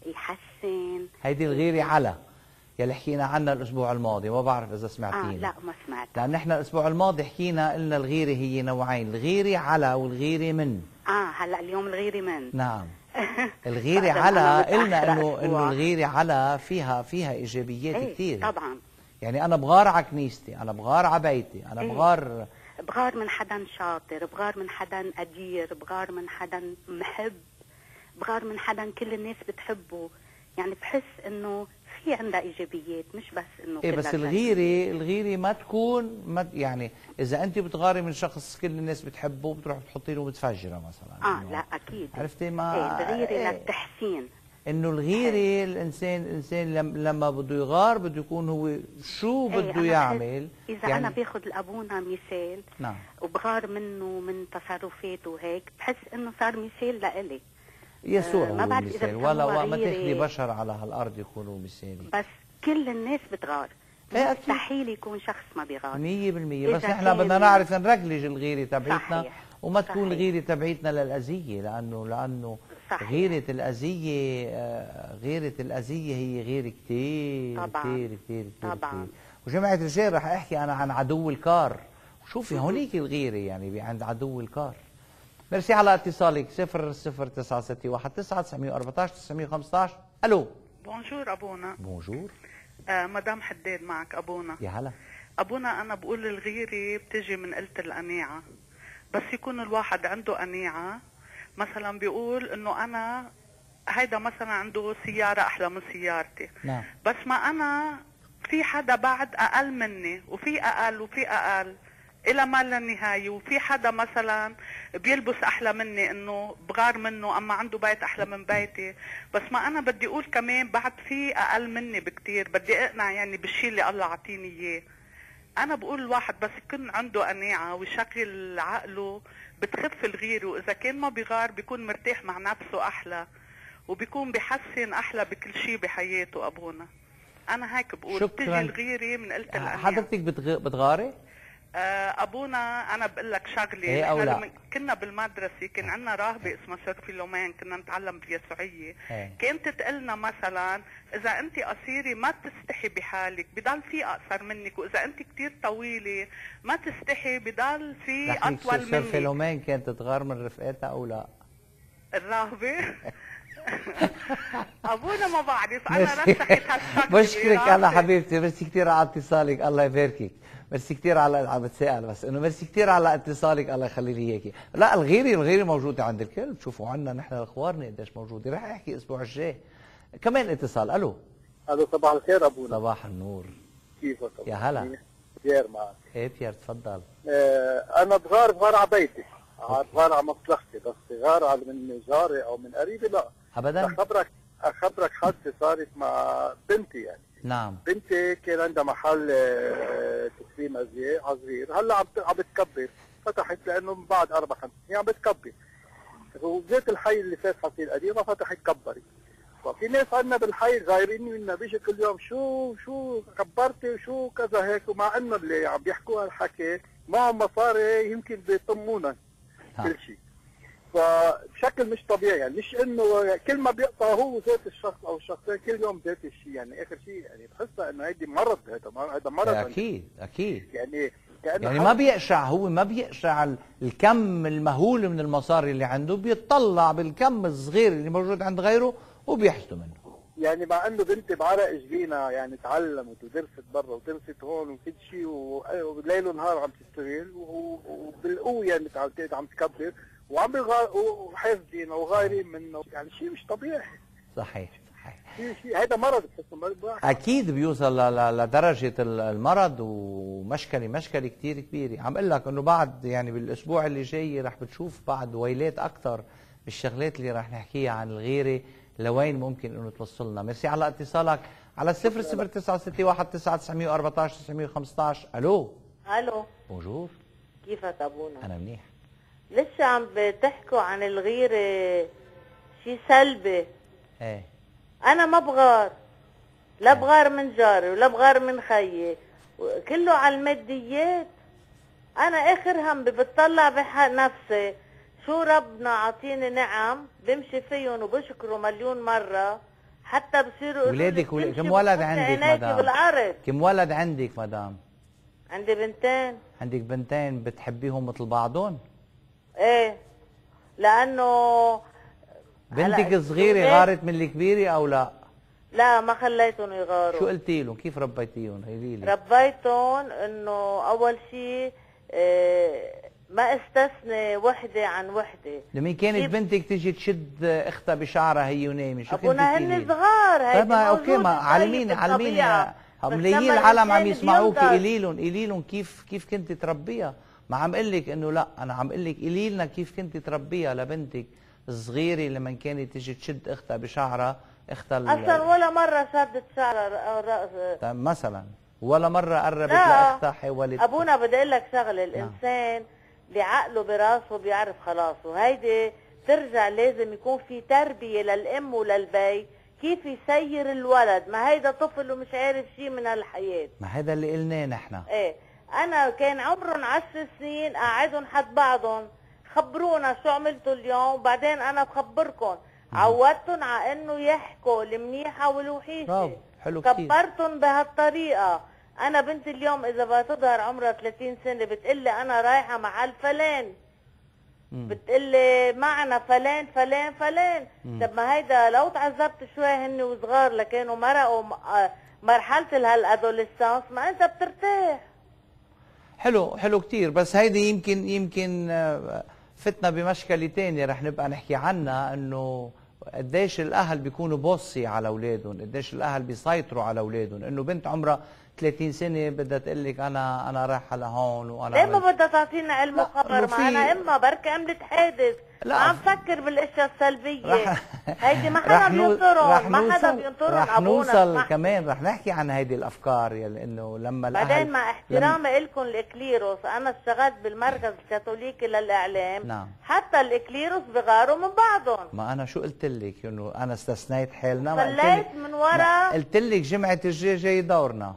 يحسن. هيدي الغيره على يلي حكينا عنها الاسبوع الماضي، ما بعرف اذا سمعتينا. اه لا ما سمعت. لان احنا الاسبوع الماضي حكينا قلنا الغيره هي نوعين، الغيره على والغيره من. اه هلا اليوم الغيره من. نعم. الغيره على قلنا انه انه الغيره على فيها فيها ايجابيات ايه كثير. طبعا. يعني انا بغار على كنيستي، انا بغار على بيتي، انا ايه بغار بغار من حدا شاطر، بغار من حدا قدير، بغار من حدا محب، بغار من حدا كل الناس بتحبه. يعني بحس انه في عندها ايجابيات مش بس انه ايه. بس الغيره الغيره ما تكون ما يعني اذا انت بتغاري من شخص كل الناس بتحبه بتروح بتحطي له متفجره مثلا. اه لا اكيد. عرفتي ما ايه الغيره ايه للتحسين. انه الغيره الانسان الانسان لما بده يغار بده يكون هو شو ايه بده يعمل. اذا يعني انا باخذ لابونا مثال. نعم. وبغار منه من تصرفاته وهيك بحس انه صار مثال لإلي. يسوع ما هو بعرف مثال، ولا ما تاخذي بشر على هالارض يكونوا مثالي. بس كل الناس بتغار. ايه مستحيل يكون شخص ما بيغار مية بالمية. بس نحن بدنا نعرف نرجلج الغيره تبعيتنا وما تكون صحيح. الغيره تبعيتنا للاذيه، لانه لانه صحيح. غيره الاذيه غيره الاذيه هي غيره كثير كثير كثير كثير طبعا. وجماعه الرجال رح احكي انا عن عدو الكار. شوفي هونيك الغيره يعني عند عدو الكار. ميرسي على اتصالك. صفر صفر تسعة ستة واحد تسعة تسعمية وأربعطعش تسعمية وخمسطعش. الو. بونجور ابونا. بونجور. آه مدام حداد معك ابونا. يا هلا. ابونا انا بقول الغيره بتجي من قلة القناعه. بس يكون الواحد عنده قناعه، مثلا بيقول انه انا هيدا مثلا عنده سيارة أحلى من سيارتي. نعم. بس ما أنا في حدا بعد أقل مني، وفي أقل وفي أقل إلى ما لا نهاية، وفي حدا مثلا بيلبس أحلى مني إنه بغار منه، أما عنده بيت أحلى من بيتي. بس ما أنا بدي أقول كمان بعد في أقل مني بكتير، بدي أقنع يعني بالشيء اللي الله عطيني إياه. أنا بقول الواحد بس يكون عنده قناعة ويشغل عقله بتخف الغير، وإذا كان ما بيغار بيكون مرتاح مع نفسه أحلى، وبيكون بيحسن أحلى بكل شيء بحياته. أبونا أنا هيك بقول. بتجي الغيرة من قلة القناعة. حضرتك بتغ... بتغاري؟ ابونا انا بقول لك شغله، إيه أو لا؟ لما كنا بالمدرسه كان عندنا راهبه اسمها سور فيلومين، كنا نتعلم باليسوعيه. إيه؟ كانت تقلنا مثلا اذا انت قصيره ما تستحي بحالك بضل في اقصر منك، واذا انت كثير طويله ما تستحي بضل في اطول منك. سور فيلومين كانت تغار من رفقاتها او لا؟ الراهبه ابونا ما بعرف، انا رشحت هالشغله. بشكرك انا حبيبتي، ميرسي كثير على اتصالك، الله يباركك. ميرسي كثير على عم بتسال، بس انه ميرسي كثير على اتصالك، الله يخلي لي اياكي. لا الغيره الغيره موجوده عند الكل، بتشوفوا عنا نحن الاخوارنا قديش موجوده. رح احكي الاسبوع الجاي. كمان اتصال. الو الو صباح الخير ابونا. صباح النور. كيفك؟ يا هلا. بيير معك. ايه بيير تفضل. آه انا بغار بغار على بيتي، بغار على مصلحتي، بس بغار على من جاري او من قريبي لا ابدا. اخبرك اخبرك حادثه صارت مع بنتي يعني. نعم. بنتي كان عندها محل تكريم ازياء صغير، هلا عم عم بتكبر، فتحت لانه من بعد اربع خمس سنين عم بتكبر. وجيت الحي اللي فات حصيل القديمه فتحت كبرت. ففي ناس عندنا بالحي غايرين منا، بيجي كل يوم شو شو كبرتي وشو كذا هيك، ومع انه اللي عم بيحكوا هالحكي معهم مصاري يمكن بيطمونا كل شيء. فبشكل مش طبيعي يعني، مش انه كل ما بيقطع هو ذات الشخص او الشخصين كل يوم ذات الشيء، يعني اخر شيء يعني بحسها انه هيدي مرض، هذا هذا مرض اكيد اكيد يعني يعني ما بيقشع، هو ما بيقشع الكم المهول من المصاري اللي عنده، بيطلع بالكم الصغير اللي موجود عند غيره وبيحسده منه. يعني مع انه بنتي بعرق جبينها يعني تعلمت ودرست برا ودرست هون وكل شيء، وليل ونهار عم تشتغل وبالقوه يعني عم تكبر، وعم بيغار وحاسدين وغايرين منه، يعني شيء مش طبيعي. صحيح صحيح. شيء شيء هذا مرض بحسه. اكيد بيوصل لدرجه المرض، ومشكله مشكله كثير كبيره. عم اقول لك انه بعد يعني بالاسبوع اللي جاي رح بتشوف بعد ويلات اكثر بالشغلات اللي رح نحكيها عن الغيره، لوين ممكن انه توصلنا. ميرسي على اتصالك على صفر صفر تسعة ستة واحد تسعة تسعمية وأربعطعش تسعمية وخمسطعش. الو. الو. بونجور. كيفك ابونا؟ انا منيح. لسه عم بتحكوا عن الغيره شيء سلبي. ايه. انا ما بغار، لا بغار من جاري ولا بغار من خيي، كله على الماديات. انا اخر هم بتطلع بنفسي شو ربنا عطيني نعم بمشي فيهم وبشكره مليون مره، حتى بصيروا ولادك ولي... كم ولد عندك مدام؟ بالعرض. كم ولد عندك مدام؟ عندي بنتين. عندك بنتين، بتحبيهم مثل بعضهم؟ ايه، لانه بنتك صغيره غارت من الكبيره او لا؟ لا ما خليتهم يغاروا. شو قلتي لهم؟ كيف ربيتيهم؟ قولي لي. ربيتهم انه اول شيء إيه ما استثني وحده عن وحده. لما كانت بنتك تيجي تشد اختها بشعرها هي ونايمه، شو كنت ابونا هن صغار هيدي. طيب اوكي، ما علميني علميني ملايين العالم عم يسمعوك، قولي لهم قولي لهم كيف كيف كنت تربيها. ما عم اقول لك انه لا، انا عم اقول لك قولي لنا كيف كنت تربيها لبنتك الصغيره لما كانت تيجي تشد اختها بشعرها. اختها اصلا ولا مره شدت شعرها راسها. طيب مثلا ولا مره قربت لاختها حاولت. ابونا بدي اقول لك شغله، الانسان اللي عقله براسه بيعرف خلاصه، هيدي ترجع لازم يكون في تربيه للام وللبي كيف يسير الولد. ما هيدا طفل ومش عارف شيء من هالحياه. ما هذا اللي قلناه نحن. ايه، انا كان عمرهم عشر سنين قاعدهم حد بعضهم، خبرونا شو عملتوا اليوم وبعدين انا بخبركم. عودتهم على انه يحكوا المنيحه والوحيشه، حلو كتير. كبرتهم بهالطريقه. انا بنتي اليوم اذا بتظهر عمرها ثلاثين سنه بتقلي انا رايحه محل فلان، بتقلي معنا فلان فلان فلان. طب ما هيدا لو تعذبت شوي هن وصغار لكانوا مرقوا مرحله الادوليسانس، ما انت بترتاح. حلو حلو كتير. بس هيدي يمكن يمكن فتنا بمشكله ثانيه رح نبقى نحكي عنها، انه قديش الاهل بيكونوا بوصي على اولادهم، قديش الاهل بيسيطروا على اولادهم، انه بنت عمرها ثلاثين سنه بدها تقول لك انا انا رايحه لهون وانا ليه ما بدها تعطينا علم وخبر؟ ما انا اما بركي عملت حادث، ما عم فكر بالاشياء السلبيه. هيدي ما حدا بينطرهم، ما حدا بينطرهم رح ابونا. نوصل كمان، رح نحكي عن هيدي الافكار يلي انه لما الاهل بعدين مع احترامي لكم الاكليروس، انا اشتغلت بالمركز الكاثوليكي للاعلام. نعم. حتى الاكليروس بغاروا من بعضهم. ما انا شو قلت لك؟ انه انا استثنيت حالنا. صليت من ورا. قلت لك جمعه الجاي جاي دورنا.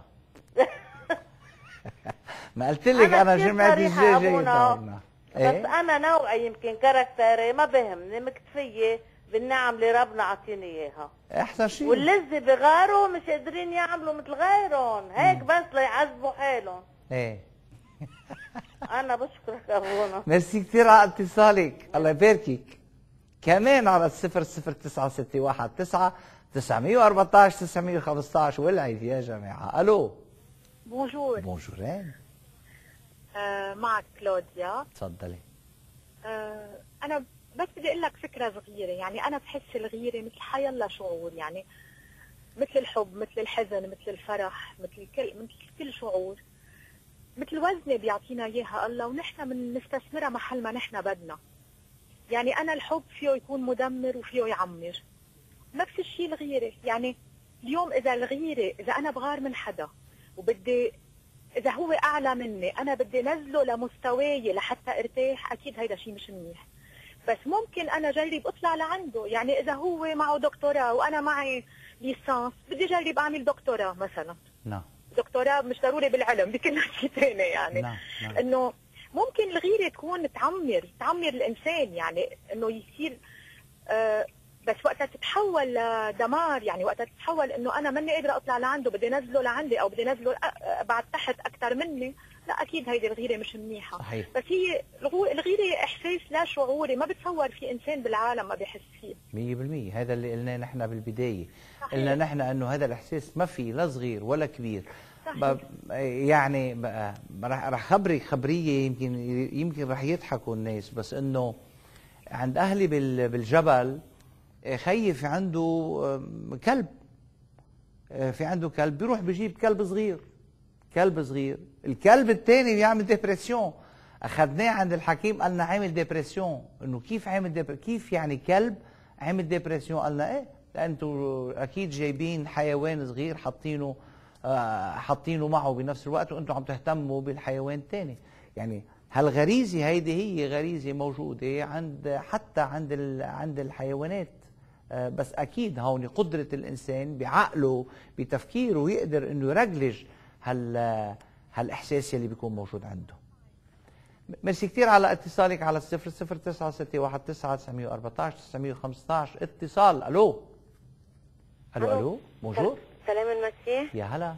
ما قلت لك انا, أنا جمعه الجاي جاي دورنا. بس إيه؟ انا نوعي يمكن كاركتري ما بهمني، مكتفيه بالنعم اللي ربنا عطيني اياها. احسن شيء. واللذة بغاروا مش قادرين يعملوا مثل غيرهم، هيك بس ليعذبوا حالهم. ايه انا بشكرك ابونا. ميرسي كثير على اتصالك، الله يباركك. كمان على الصفر صفر تسعة ستة واحد تسعة تسعمية وأربعتاشر تسعمية وخمستاشر والعيد يا جماعة. الو. بونجور. بونجورين. آه معك كلوديا. تفضلي. آه انا بس بدي اقول لك فكره صغيره، يعني انا بحس الغيره مثل حيالله شعور، يعني مثل الحب، مثل الحزن، مثل الفرح، مثل كل مثل كل شعور، مثل وزنه بيعطينا اياها الله ونحن بنستثمرها محل ما نحن بدنا. يعني انا الحب فيه يكون مدمر وفيه يعمر. نفس الشيء الغيره، يعني اليوم اذا الغيره اذا انا بغار من حدا وبدي إذا هو أعلى مني أنا بدي نزله لمستواي لحتى ارتاح، أكيد هيدا شيء مش منيح. بس ممكن أنا جرب أطلع لعنده، يعني إذا هو معه دكتوراه وأنا معي ليسانس بدي جرب أعمل دكتوراه مثلا. نعم. دكتوراه مش ضروري بالعلم، بكل شيء ثاني يعني. نعم. نعم. إنه ممكن الغيرة تكون تعمر تعمر الإنسان، يعني إنه يصير آه بس وقتها تتحول لدمار، يعني وقتها تتحول انه انا ماني قادره اطلع لعنده بدي نزله لعندي او بدي نزله بعد تحت اكثر مني، لا اكيد هيدي الغيره مش منيحه. صحيح. بس هي الغيره احساس لا شعوري، ما بتصور في انسان بالعالم ما بيحس فيه. مية بالمية. هذا اللي قلناه نحن بالبدايه. صحيح. قلنا نحن انه هذا الاحساس ما في لا صغير ولا كبير. صحيح. يعني رح خبرك خبريه يمكن يمكن رح يضحكوا الناس، بس انه عند اهلي بالجبل خيي في عنده كلب، في عنده كلب بيروح بيجيب كلب صغير، كلب صغير، الكلب الثاني بيعمل ديبرسيون، اخذناه عند الحكيم قالنا عامل ديبرسيون، انه كيف عامل ديبرسيون؟ كيف يعني كلب عامل ديبرسيون؟ قالنا ايه لانتم اكيد جايبين حيوان صغير حاطينه آه حاطينه معه بنفس الوقت وانتم عم تهتموا بالحيوان الثاني. يعني هالغريزه هيدي هي غريزه موجوده عند حتى عند عند الحيوانات. بس اكيد هون قدره الانسان بعقله بتفكيره يقدر انه يرجلج هال هالاحساس اللي بيكون موجود عنده. ميرسي كثير على اتصالك على الصفر صفر تسعة ستة واحد تسعة تسعمية وأربعتاشر تسعمية وخمستاشر. اتصال. الو الو الو بونجور. سلام المسيح. يا هلا.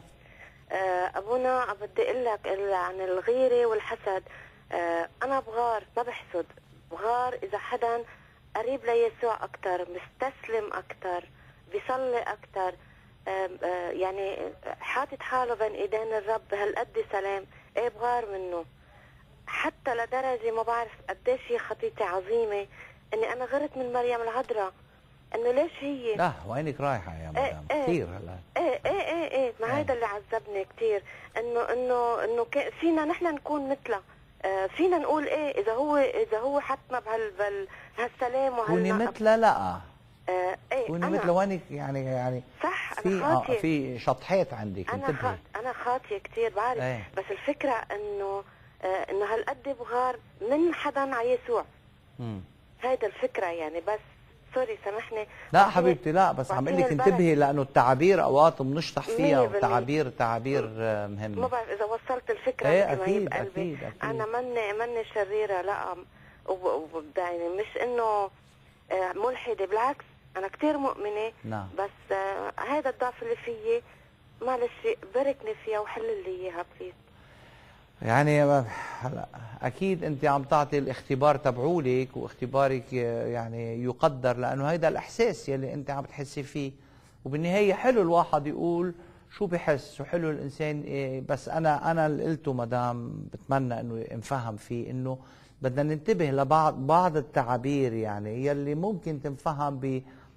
ابونا بدي اقول لك عن الغيره والحسد. انا بغار ما بحسد، بغار اذا حدا قريب ليسوع أكتر، مستسلم أكتر، بيصلي أكتر، يعني حاطط حاله بين إيدين الرب هالقد سلام، إيه بغار منه. حتى لدرجة ما بعرف قديش هي خطيتي عظيمة إني أنا غرت من مريم العذراء، إنه ليش هي؟ لا وينك رايحة يا مدام؟ إيه كثير هلا. إيه إيه إيه إيه ما هذا اللي عذبني كثير، إنه إنه إنه فينا نحن نكون مثله. فينا نقول ايه اذا هو اذا هو حطنا بهال بهالسلام وهال كوني مثله. لا آه ايه كوني مثله وينك يعني يعني صح. في انا خاطيه. آه في شطحات عندك. انا خاطيه انا خاطيه كثير بعرف. ايه. بس الفكره انه آه انه هالقد بغار من حدا على يسوع. امم هيدا الفكره يعني. بس سوري سامحني. لا حبيبتي لا، بس عم اقول لك انتبهي لانه التعابير اوقات بنشطح فيها، وتعابير تعابير مهمه. ما بعرف اذا وصلت الفكره. ايه اكيد اكيد اكيد. انا مني مني شريره لا، يعني مش انه ملحده، بالعكس انا كثير مؤمنه. نعم. بس هذا الضعف اللي فيي معلش باركني فيها وحل لي اياها بليز. يعني هلا اكيد انت عم تعطي الاختبار تبعولك، واختبارك يعني يقدر لانه هيدا الاحساس يلي انت عم تحسي فيه، وبالنهايه حلو الواحد يقول شو بحس، وحلو الانسان إيه. بس انا انا اللي قلته مدام بتمنى انه نفهم فيه انه بدنا ننتبه لبعض بعض التعابير يعني يلي ممكن تنفهم ب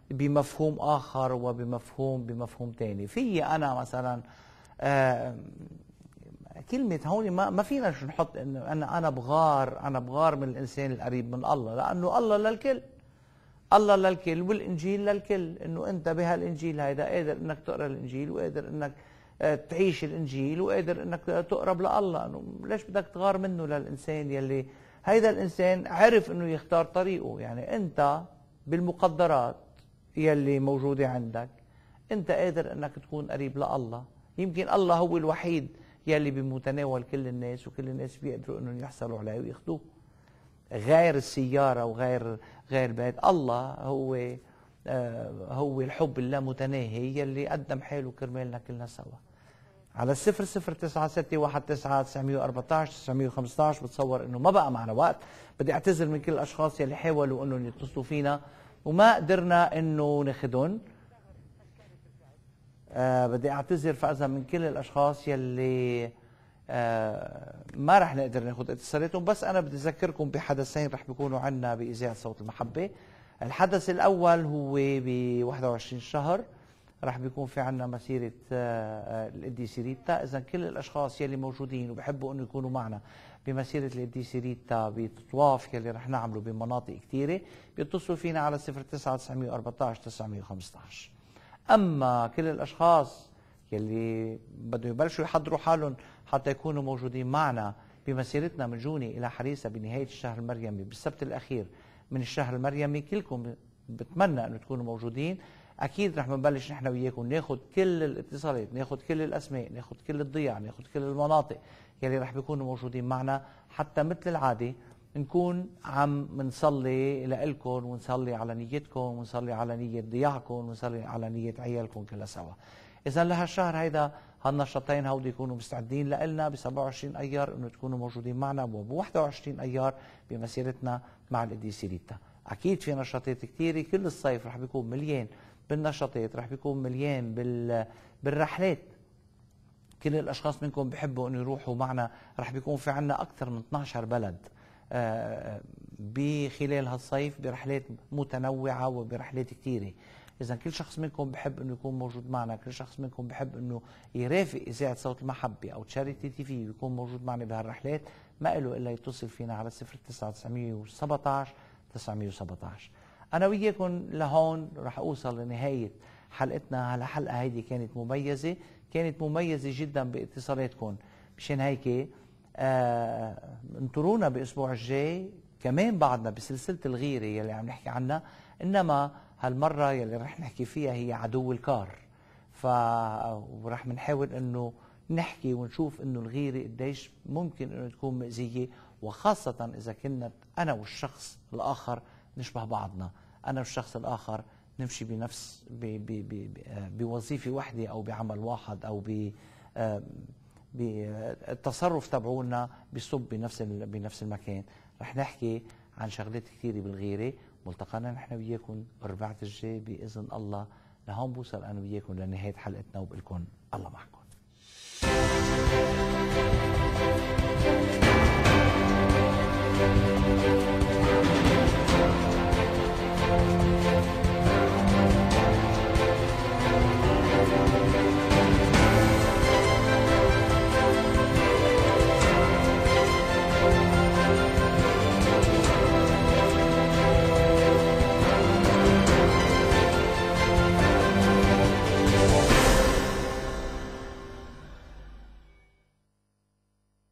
بمفهوم آخر وبمفهوم بمفهوم تاني. في أنا مثلا آه كلمة هون ما, ما فينا نحط إنه أنا أنا بغار أنا بغار من الإنسان القريب من الله، لأنه الله للكل، الله للكل والإنجيل للكل. إنه أنت بهالإنجيل هيدا قادر إنك تقرأ الإنجيل، وقادر إنك تعيش الإنجيل، وقادر إنك تقرب لله. إنه ليش بدك تغار منه للإنسان يلي هيدا الإنسان عرف إنه يختار طريقه؟ يعني أنت بالمقدرات يلي موجودة عندك أنت قادر إنك تكون قريب لله. يمكن الله هو الوحيد يلي بمتناول كل الناس، وكل الناس بيقدروا إنهم يحصلوا عليه وياخذوه، غير السيارة وغير غير بيت. الله هو آه هو الحب اللامتناهي يلي قدم حاله كرمالنا كلنا سوا. على الصفر صفر تسعة ستة واحد تسعة تسعمية وأربعتاشر تسعمية وخمستاشر. بتصور انه ما بقى معنا وقت، بدي اعتذر من كل الاشخاص يلي حاولوا انهم يتصلوا فينا وما قدرنا انه ناخذهم. آه بدي اعتذر فاذا من كل الاشخاص يلي آه ما رح نقدر ناخذ اتصالاتهم. بس انا بدي اذكركم بحدثين رح بيكونوا عندنا باذاعه صوت المحبه. الحدث الاول هو ب واحد وعشرين شهر رح بيكون في عنا مسيرة القديسة ريتا. إذا كل الأشخاص يلي موجودين وبحبوا أنه يكونوا معنا بمسيرة القديسة ريتا بتطواف يلي رح نعمله بمناطق كثيرة بيتصلوا فينا على صفر تسعة تسعمية وأربعتاشر تسعمية وخمستاشر. أما كل الأشخاص يلي بدهم يبلشوا يحضروا حالهم حتى يكونوا موجودين معنا بمسيرتنا من جوني إلى حريصة بنهاية الشهر المريمي بالسبت الأخير من الشهر المريمي، كلكم بتمنى أنه تكونوا موجودين. اكيد رح نبلش نحن وياكم ناخذ كل الاتصالات، ناخذ كل الاسماء، ناخذ كل الضياع، ناخذ كل المناطق يلي رح بيكونوا موجودين معنا، حتى مثل العاده نكون عم نصلي لكم ونصلي على نيتكم ونصلي على نيه ضياعكم ونصلي على نيه عيالكم كلها سوا. اذا لهالشهر هيدا هالنشاطين هودي يكونوا مستعدين لنا ب سبعة وعشرين ايار انه تكونوا موجودين معنا، وب واحد وعشرين ايار بمسيرتنا مع القديسة ريتا. اكيد في نشاطات كثيره، كل الصيف رح بيكون مليان بالنشاطات، رح بيكون مليان بال بالرحلات. كل الاشخاص منكم بحبوا انه يروحوا معنا، رح بيكون في عنا اكثر من اثنعش بلد بخلال هالصيف برحلات متنوعه وبرحلات كثيره. اذا كل شخص منكم بحب انه يكون موجود معنا، كل شخص منكم بحب انه يرافق اذاعه صوت المحبه او تشاريتي تي في ويكون موجود معنا بهالرحلات، ما له الا يتصل فينا على صفر تسعة تسعمية وسبعتاشر تسعمية وسبعتاشر. أنا وياكم لهون رح أوصل لنهاية حلقتنا. هالحلقة هيدي كانت مميزة، كانت مميزة جدا باتصالاتكم. مشان هيك آه انطرونا بأسبوع الجاي كمان بعدنا بسلسلة الغيرة يلي عم نحكي عنها، إنما هالمرة يلي رح نحكي فيها هي عدو الكار. فرح منحاول إنه نحكي ونشوف إنه الغيرة قديش ممكن إنه تكون مأذية، وخاصة إذا كنت أنا والشخص الآخر نشبه بعضنا، أنا والشخص الآخر نمشي بنفس بوظيفة واحدة أو بعمل واحد أو بالتصرف تبعونا بيصب بنفس بنفس المكان. رح نحكي عن شغلات كثيرة بالغيرة. ملتقانا نحن وياكم الرباعة الجاي بإذن الله. لهون بوصل أنا وياكم لنهاية حلقتنا، وبقول لكم الله معكم.